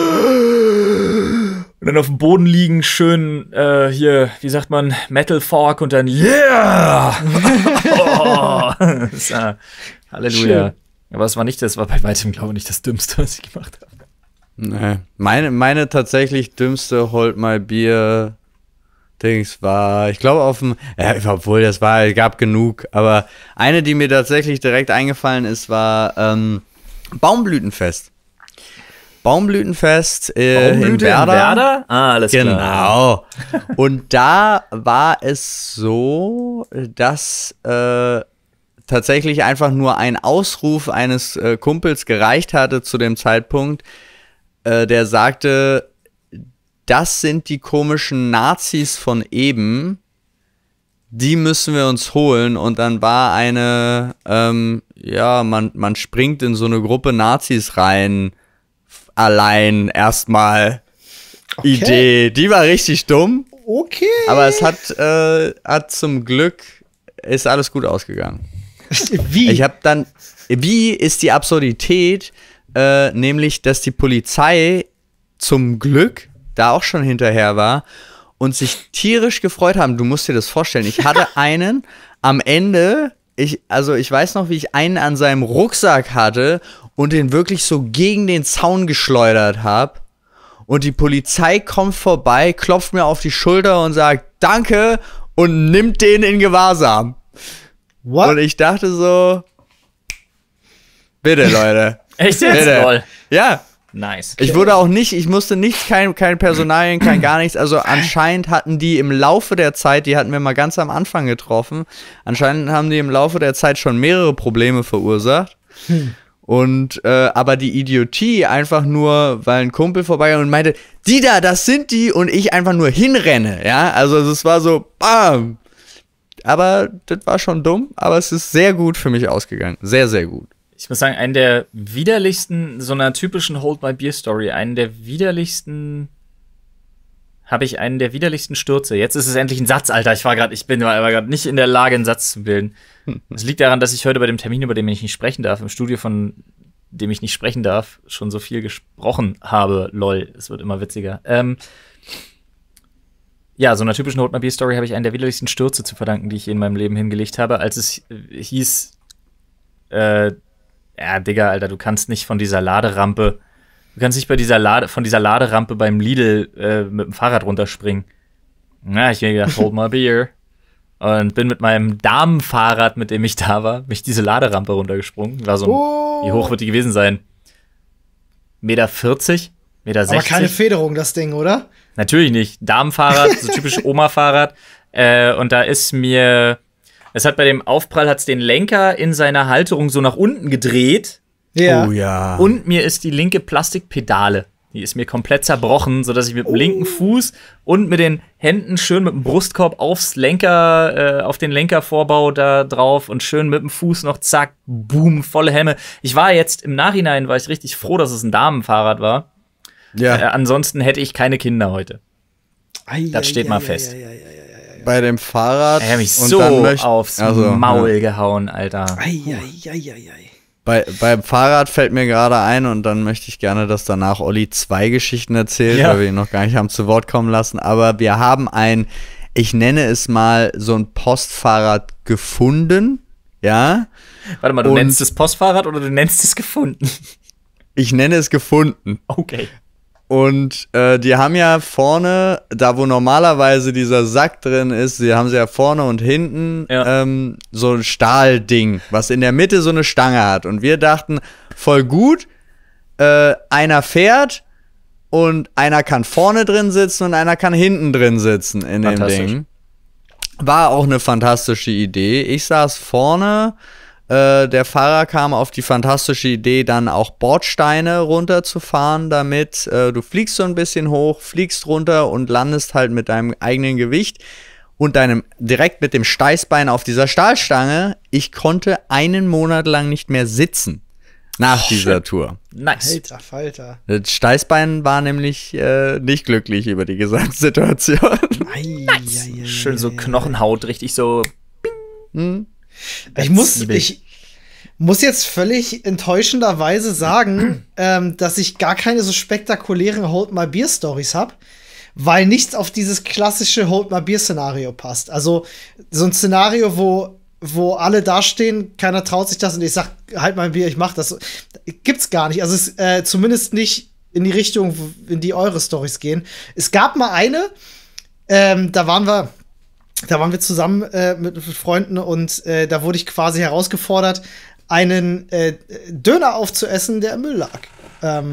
und dann auf dem Boden liegen, schön äh, hier, wie sagt man, Metal Fork und dann yeah! Oh, das war, Halleluja. Schön. Aber es war nicht, das war bei weitem, glaube ich, nicht das Dümmste, was ich gemacht habe. Nee. Meine, meine tatsächlich dümmste Hold my beer Dings war, ich glaube auf dem, ja, obwohl das war, es gab genug, aber eine, die mir tatsächlich direkt eingefallen ist, war ähm, Baumblütenfest. Baumblütenfest äh, Baumblüte in Werder. in Werder? Ah, alles klar. Genau. Und da war es so, dass äh, tatsächlich einfach nur ein Ausruf eines äh, Kumpels gereicht hatte zu dem Zeitpunkt, äh, der sagte, das sind die komischen Nazis von eben, die müssen wir uns holen. Und dann war eine, ähm, ja, man, man springt in so eine Gruppe Nazis rein, allein erstmal Okay. Idee. Die war richtig dumm, Okay. aber es hat, äh, hat zum Glück, ist alles gut ausgegangen. Wie? Ich habe dann, wie ist die Absurdität, äh, nämlich, dass die Polizei zum Glück da auch schon hinterher war und sich tierisch gefreut haben. Du musst dir das vorstellen. Ich hatte einen am Ende, ich, also ich weiß noch, wie ich einen an seinem Rucksack hatte und den wirklich so gegen den Zaun geschleudert habe. Und die Polizei kommt vorbei, klopft mir auf die Schulter und sagt, danke, und nimmt den in Gewahrsam. What? Und ich dachte so, bitte, Leute. Echt jetzt? Bitte. Lol. Ja, Nice. ich wurde auch nicht, ich musste nichts, kein, kein Personalien, kein gar nichts. Also anscheinend hatten die im Laufe der Zeit, die hatten wir mal ganz am Anfang getroffen, anscheinend haben die im Laufe der Zeit schon mehrere Probleme verursacht. Hm. Und, äh, aber die Idiotie einfach nur, weil ein Kumpel vorbei und meinte, die da, das sind die, und ich einfach nur hinrenne, ja. Also es war so, bam. Aber das war schon dumm, aber es ist sehr gut für mich ausgegangen. Sehr, sehr gut. Ich muss sagen, einen der widerlichsten, so einer typischen Hold My Beer Story, einen der widerlichsten, habe ich einen der widerlichsten Stürze. Jetzt ist es endlich ein Satz, Alter. Ich war gerade, ich bin aber gerade nicht in der Lage, einen Satz zu bilden. Es liegt daran, dass ich heute bei dem Termin, über den ich nicht sprechen darf, im Studio, von dem ich nicht sprechen darf, schon so viel gesprochen habe. Lol, es wird immer witziger. Ähm, ja, so einer typischen Hold My Beer Story habe ich einen der widerlichsten Stürze zu verdanken, die ich in meinem Leben hingelegt habe, als es äh, hieß, äh, ja, Digga, Alter, du kannst nicht von dieser Laderampe, du kannst nicht bei dieser Lade, von dieser Laderampe beim Lidl äh, mit dem Fahrrad runterspringen. Na, ich hab mir gedacht, hold my beer. Und bin mit meinem Damenfahrrad, mit dem ich da war, mich diese Laderampe runtergesprungen. War so ein, Oh. wie hoch wird die gewesen sein? Meter vierzig? Meter Aber sechzig? keine Federung, das Ding, oder? Natürlich nicht. Damenfahrrad, so typisch Oma-Fahrrad. Äh, und da ist mir, es hat bei dem Aufprall hat's den Lenker in seiner Halterung so nach unten gedreht. Ja. Oh ja. Und mir ist die linke Plastikpedale, die ist mir komplett zerbrochen, sodass ich mit dem linken Fuß und mit den Händen schön mit dem Brustkorb aufs Lenker, äh, auf den Lenkervorbau da drauf und schön mit dem Fuß noch zack, boom, volle Hemme. Ich war jetzt im Nachhinein, war ich richtig froh, dass es ein Damenfahrrad war. Ja. Äh, ansonsten hätte ich keine Kinder heute. Ei, Das ei, steht ei, mal ei, fest. ei, ei, ei, ei, Bei dem Fahrrad. Er hat mich und so dann möcht- aufs also, Maul ja. gehauen, Alter. ei, ei, ei, ei, ei. Bei, beim Fahrrad fällt mir gerade ein, und dann möchte ich gerne, dass danach Olli zwei Geschichten erzählt, Ja. weil wir ihn noch gar nicht haben zu Wort kommen lassen. Aber wir haben ein, ich nenne es mal, so ein Postfahrrad gefunden. Ja. Warte mal, du Und- nennst es Postfahrrad oder du nennst es gefunden? Ich nenne es gefunden. Okay. Und äh, die haben ja vorne, da wo normalerweise dieser Sack drin ist, die haben sie ja vorne und hinten Ja. ähm, so ein Stahlding, was in der Mitte so eine Stange hat. Und wir dachten, voll gut, äh, einer fährt und einer kann vorne drin sitzen und einer kann hinten drin sitzen in dem Fantastisch. Ding. War auch eine fantastische Idee. Ich saß vorne. Äh, der Fahrer kam auf die fantastische Idee, dann auch Bordsteine runterzufahren, damit äh, du fliegst so ein bisschen hoch, fliegst runter und landest halt mit deinem eigenen Gewicht und deinem direkt mit dem Steißbein auf dieser Stahlstange. Ich konnte einen Monat lang nicht mehr sitzen nach dieser schön. Tour. Nice. Alter, Falter. Das Steißbein war nämlich äh, nicht glücklich über die Gesamtsituation. Ei, ei, ei, Schön so ei, ei. Knochenhaut, richtig so. Hm? Ich muss, Zwiebel. ich muss jetzt völlig enttäuschenderweise sagen, ähm, dass ich gar keine so spektakulären Hold My Beer Stories habe, weil nichts auf dieses klassische Hold My Beer Szenario passt. Also so ein Szenario, wo, wo alle dastehen, keiner traut sich das und ich sag, halt mein Bier, ich mach das. Gibt's gar nicht. Also es ist äh, zumindest nicht in die Richtung, in die eure Stories gehen. Es gab mal eine, ähm, da waren wir Da waren wir zusammen äh, mit, mit Freunden und äh, da wurde ich quasi herausgefordert, einen äh, Döner aufzuessen, der im Müll lag. Ähm,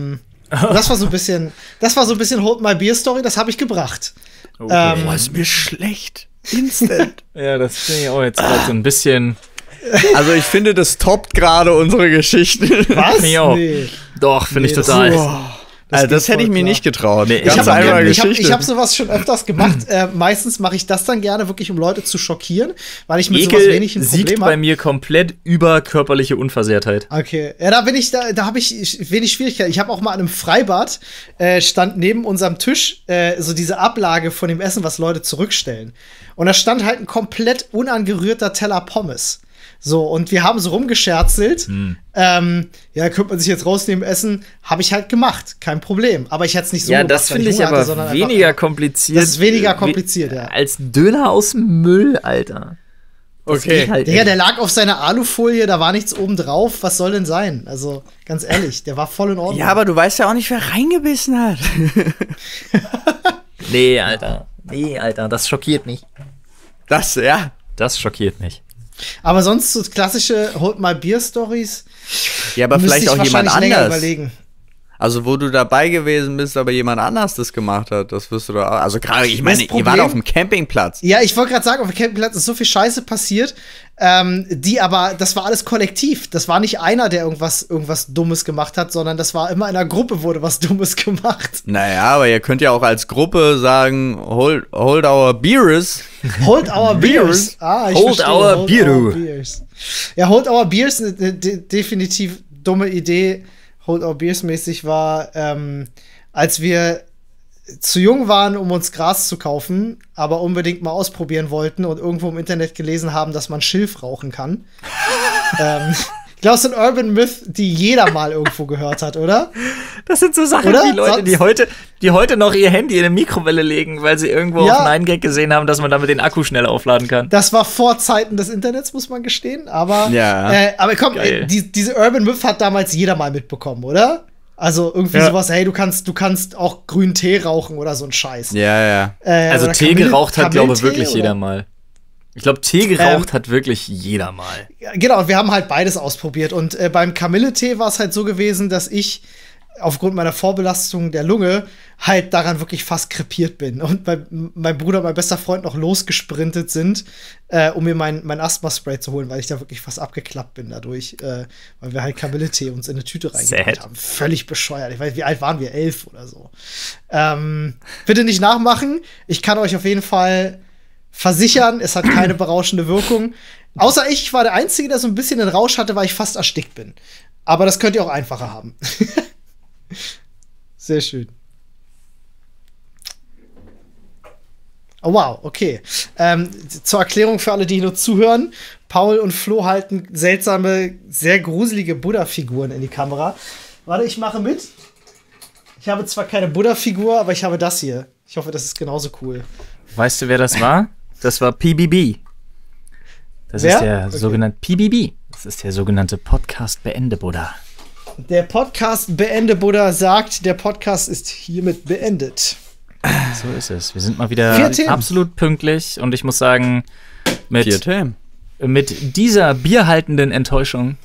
Und das war so ein bisschen, das war so ein bisschen Hold My Beer Story, das habe ich gebracht. Okay. Ähm, Boah, ist mir schlecht. Instant. Ja, das finde ich auch jetzt gerade so ein bisschen. Also ich finde, das toppt gerade unsere Geschichten. Was? Finde ich auch. Nee. Doch, finde Nee, ich das- total. Boah. Das, also, das geht hätte ich voll mir klar. nicht getraut. Nee, Ich Ganz habe einfache hab, ich hab, Geschichte. ich hab sowas schon öfters gemacht. äh, meistens mache ich das dann gerne wirklich, um Leute zu schockieren, weil ich mit sowas Ekel wenig ein siegt Problem bei habe. mir komplett über körperliche Unversehrtheit. Okay, ja, da bin ich, da, da habe ich wenig Schwierigkeiten. Ich habe auch mal an einem Freibad äh, stand neben unserem Tisch äh, so diese Ablage von dem Essen, was Leute zurückstellen. Und da stand halt ein komplett unangerührter Teller Pommes. So, und wir haben so rumgescherzelt. Hm. Ähm, ja, könnte man sich jetzt rausnehmen, essen. Habe ich halt gemacht. Kein Problem. Aber ich hätte es nicht so Ja, gemacht, das weil finde ich Hunger aber hatte, sondern weniger einfach, kompliziert. Das ist weniger wie- kompliziert, ja. Als Döner aus dem Müll, Alter. Das Okay. geht halt Digga, nicht. der lag auf seiner Alufolie, da war nichts oben drauf. Was soll denn sein? Also, ganz ehrlich, der war voll in Ordnung. Ja, aber du weißt ja auch nicht, wer reingebissen hat. Nee, Alter. Nee, Alter, das schockiert mich. Das, ja. Das schockiert mich. Aber sonst so klassische Hold My Beer Stories. Ja, aber müsste vielleicht ich auch jemand wahrscheinlich länger anders. überlegen. Also, wo du dabei gewesen bist, aber jemand anders das gemacht hat, das wirst du da auch. Also, gerade, ich meine, Das ihr Problem- wart auf dem Campingplatz. Ja, ich wollte gerade sagen, auf dem Campingplatz ist so viel Scheiße passiert, ähm, die aber, das war alles kollektiv. Das war nicht einer, der irgendwas, irgendwas Dummes gemacht hat, sondern das war immer in einer Gruppe wurde was Dummes gemacht. Naja, aber ihr könnt ja auch als Gruppe sagen, hold, hold our beers. Hold our beers. Beers. Ah, ich Hold verstehe. our hold beer. our beers. Ja, Hold our beers, eine ne, de definitiv dumme Idee. Hold our beers mäßig war, ähm, als wir zu jung waren, um uns Gras zu kaufen, aber unbedingt mal ausprobieren wollten und irgendwo im Internet gelesen haben, dass man Schilf rauchen kann. ähm, ich glaube, es ist ein Urban Myth, die jeder mal irgendwo gehört hat, oder? Das sind so Sachen, Oder? die Leute, die Sonst- heute, die heute noch ihr Handy in eine Mikrowelle legen, weil sie irgendwo Ja. auf Nine Gag gesehen haben, dass man damit den Akku schnell aufladen kann. Das war vor Zeiten des Internets, muss man gestehen. Aber, Ja. äh, aber komm, Geil. äh, die, diese Urban Myth hat damals jeder mal mitbekommen, oder? Also irgendwie Ja. sowas, hey, du kannst, du kannst auch grünen Tee rauchen oder so ein Scheiß. Ja, ja. Äh, Also oder Tee Kamille- geraucht hat, glaube ich, Kamillentee wirklich oder- jeder mal. Ich glaube, Tee geraucht Ähm, hat wirklich jeder mal. Ja, genau, und wir haben halt beides ausprobiert. Und äh, beim Kamilletee war es halt so gewesen, dass ich aufgrund meiner Vorbelastung der Lunge halt daran wirklich fast krepiert bin. Und mein, mein Bruder und mein bester Freund noch losgesprintet sind, äh, um mir mein, mein Asthma-Spray zu holen, weil ich da wirklich fast abgeklappt bin dadurch, äh, weil wir halt Kamilletee uns in eine Tüte reingebracht Sad. haben. Völlig bescheuert. Ich weiß, wie alt waren wir? Elf oder so. Ähm, bitte nicht nachmachen. Ich kann euch auf jeden Fall versichern, es hat keine berauschende Wirkung. Außer ich, ich war der Einzige, der so ein bisschen den Rausch hatte, weil ich fast erstickt bin. Aber das könnt ihr auch einfacher haben. Sehr schön. Oh, wow, okay. Ähm, zur Erklärung für alle, die nur zuhören. Paul und Flo halten seltsame, sehr gruselige Buddha-Figuren in die Kamera. Warte, ich mache mit. Ich habe zwar keine Buddha-Figur, aber ich habe das hier. Ich hoffe, das ist genauso cool. Weißt du, wer das war? Das war P B B. Das Wer? ist der Okay. sogenannte P B B. Das ist der sogenannte Podcast Beende Buddha. Der Podcast Beende Buddha sagt, der Podcast ist hiermit beendet. So ist es. Wir sind mal wieder Vier Themen. absolut pünktlich und ich muss sagen, mit, Vier Themen. mit dieser bierhaltenden Enttäuschung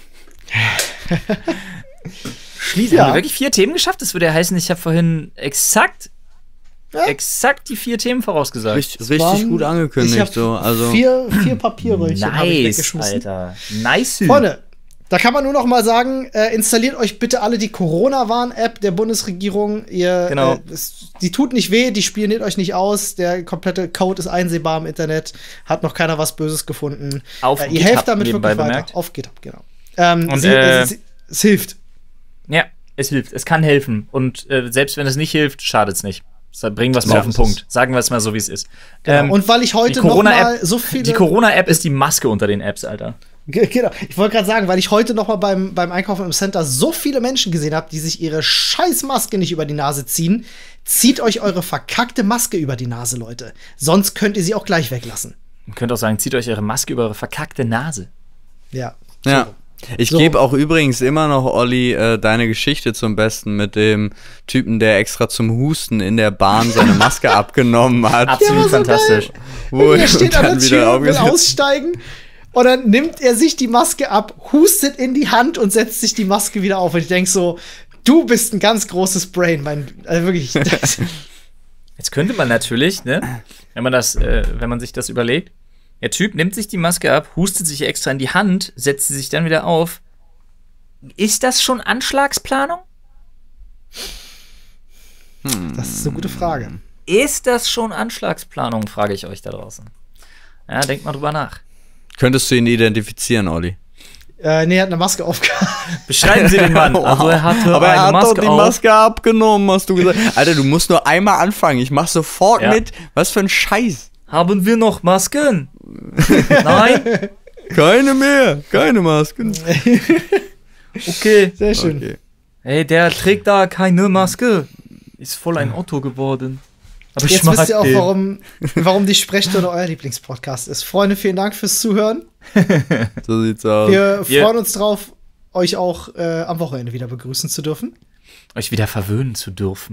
schließen Ja. haben wir wirklich vier Themen geschafft. Das würde ja heißen, ich habe vorhin exakt, Ja. exakt die vier Themen vorausgesagt. Richtig, richtig waren- gut Ich angekündigt. hab So. Also, vier, vier Papierröllchen hab ich Nice, weggeschmissen. Alter. Nice. Freunde, da kann man nur noch mal sagen, äh, installiert euch bitte alle die Corona-Warn-App der Bundesregierung. Ihr, Genau. äh, es, die tut nicht weh, die spioniert euch nicht aus. Der komplette Code ist einsehbar im Internet. Hat noch keiner was Böses gefunden. Auf äh, ihr GitHub helft damit nebenbei wirklich weiter. bemerkt. Auf GitHub, genau. Ähm, Und, sie, äh, äh, sie, es hilft. Ja, es hilft. Es kann helfen. Und äh, selbst wenn es nicht hilft, schadet es nicht. So, bringen wir es mal Ja, auf den das Punkt. Sagen wir es mal so, wie es ist. Genau. Ähm, Und weil ich die heute noch mal Corona-App so viele die Corona-App ist die Maske unter den Apps, Alter. Ge- Genau. Ich wollte gerade sagen, weil ich heute noch mal beim, beim Einkaufen im Center so viele Menschen gesehen habe, die sich ihre scheiß Maske nicht über die Nase ziehen. Zieht euch eure verkackte Maske über die Nase, Leute. Sonst könnt ihr sie auch gleich weglassen. Ihr könnt auch sagen, zieht euch eure Maske über eure verkackte Nase. Ja. ja. Ich So. gebe auch übrigens immer noch, Olli, äh, deine Geschichte zum Besten mit dem Typen, der extra zum Husten in der Bahn seine Maske abgenommen hat. Absolut war so fantastisch. Wo Er steht an der dann Tür, will aufgesetzt- aussteigen. Und dann nimmt er sich die Maske ab, hustet in die Hand und setzt sich die Maske wieder auf. Und ich denke so, Du bist ein ganz großes Brain, mein, also wirklich. Jetzt könnte man natürlich, ne, wenn man das, äh, wenn man sich das überlegt, der Typ nimmt sich die Maske ab, hustet sich extra in die Hand, setzt sie sich dann wieder auf. Ist das schon Anschlagsplanung? Das ist eine gute Frage. Ist das schon Anschlagsplanung, frage ich euch da draußen. Ja, denkt mal drüber nach. Könntest du ihn identifizieren, Olli? Äh, nee, er hat eine Maske aufgehabt. Beschreiben Sie den Mann. Also er hatte Aber er eine hat Maske doch die auf. Maske abgenommen, hast du gesagt. Alter, du musst nur einmal anfangen. Ich mach sofort Ja. mit. Was für ein Scheiß. Haben wir noch Masken? Nein? Keine mehr. Keine Masken. Okay. Sehr schön. Okay. Hey, der trägt da keine Maske. Ist voll ein Otto geworden. Aber ich Jetzt mag wisst ihr auch, den. warum, warum die Sprechstunde euer Lieblingspodcast ist. Freunde, vielen Dank fürs Zuhören. So sieht's aus. Wir Wir- freuen uns drauf, euch auch äh, am Wochenende wieder begrüßen zu dürfen. Euch wieder verwöhnen zu dürfen.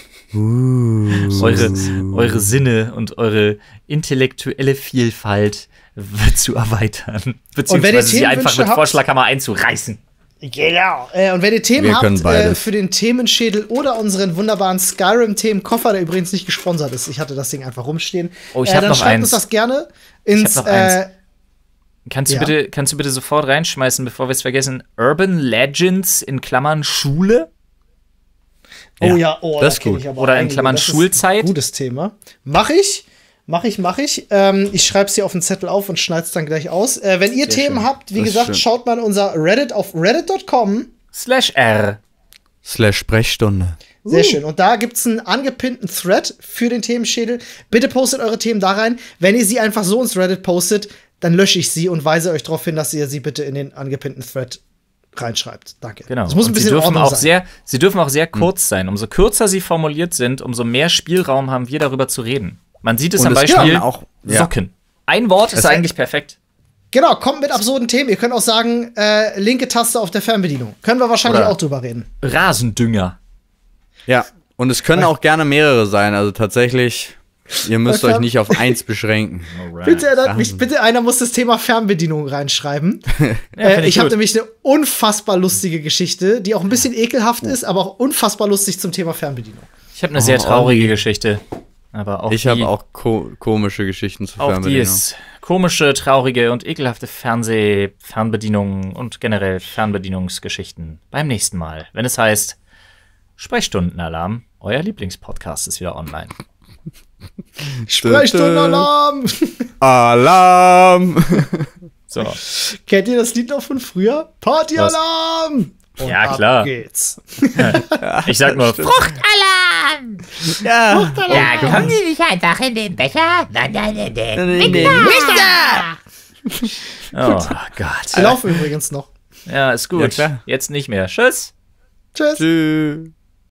Uh. Eure, eure Sinne und eure intellektuelle Vielfalt w- zu erweitern. Beziehungsweise sie einfach Themenwünsche mit habt- Vorschlaghammer einzureißen. Genau. Äh, und wenn ihr Themen Wir können habt äh, beides. für den Themenschädel oder unseren wunderbaren Skyrim-Themenkoffer, der übrigens nicht gesponsert ist, ich hatte das Ding einfach rumstehen, Oh, ich äh, hab dann noch schreibt eins. uns das gerne ins hab noch eins. äh, Kannst du, Ja. bitte, kannst du bitte sofort reinschmeißen, bevor wir es vergessen? Urban Legends in Klammern Schule? Oh ja, oh, das ist kenn gut. ich aber Oder in einige. Klammern Das ist Schulzeit. ein gutes Thema. Mach ich. Mach ich, mach ich. Ähm, ich schreibe es hier auf den Zettel auf und schneide es dann gleich aus. Äh, wenn ihr Sehr Themen schön. habt, wie Das ist gesagt, schön. schaut mal in unser Reddit auf reddit punkt com. Slash R. Slash Sprechstunde. Sehr schön. Und da gibt's einen angepinnten Thread für den Themenschädel. Bitte postet eure Themen da rein. Wenn ihr sie einfach so ins Reddit postet, dann lösche ich sie und weise euch darauf hin, dass ihr sie bitte in den angepinnten Thread reinschreibt. Danke. Genau. Das muss ein Und bisschen sie in dürfen Ordnung auch sein. sehr, sie dürfen auch sehr kurz sein. Umso kürzer sie formuliert sind, umso mehr Spielraum haben wir darüber zu reden. Man sieht es Und am es Beispiel kann auch- ja. Socken. Ein Wort ist Es- eigentlich perfekt. Genau, kommt mit absurden Themen. Ihr könnt auch sagen, äh, linke Taste auf der Fernbedienung. Können wir wahrscheinlich Oder- auch drüber reden. Rasendünger. Ja. Und es können auch gerne mehrere sein. Also tatsächlich, ihr müsst Okay. euch nicht auf eins beschränken. Bitte erinnert mich, bitte einer muss das Thema Fernbedienung reinschreiben. Ja, äh, find ich habe gut. nämlich eine unfassbar lustige Geschichte, die auch ein bisschen ekelhaft ist, aber auch unfassbar lustig zum Thema Fernbedienung. Ich habe eine sehr Oh, traurige Geschichte. Aber auch Ich die, habe auch ko komische Geschichten zu auch die Fernbedienung. ist komische, traurige und ekelhafte Fernseh-, Fernbedienungen und generell Fernbedienungsgeschichten beim nächsten Mal, wenn es heißt Sprechstundenalarm, euer Lieblingspodcast ist wieder online. Sprechstundenalarm! Alarm! So, Kennt ihr das Lied noch von früher? Partyalarm! Und Ja, ab klar. geht's. ich sag nur Fruchtalarm! Ja. Ja, kommen Sie nicht einfach in den Becher, sondern in den In den Mixer! Oh Gott. Wir laufen übrigens noch. Ja, ist Ja, gut. klar. Jetzt nicht mehr. Tschüss. Tschüss. Tschüss.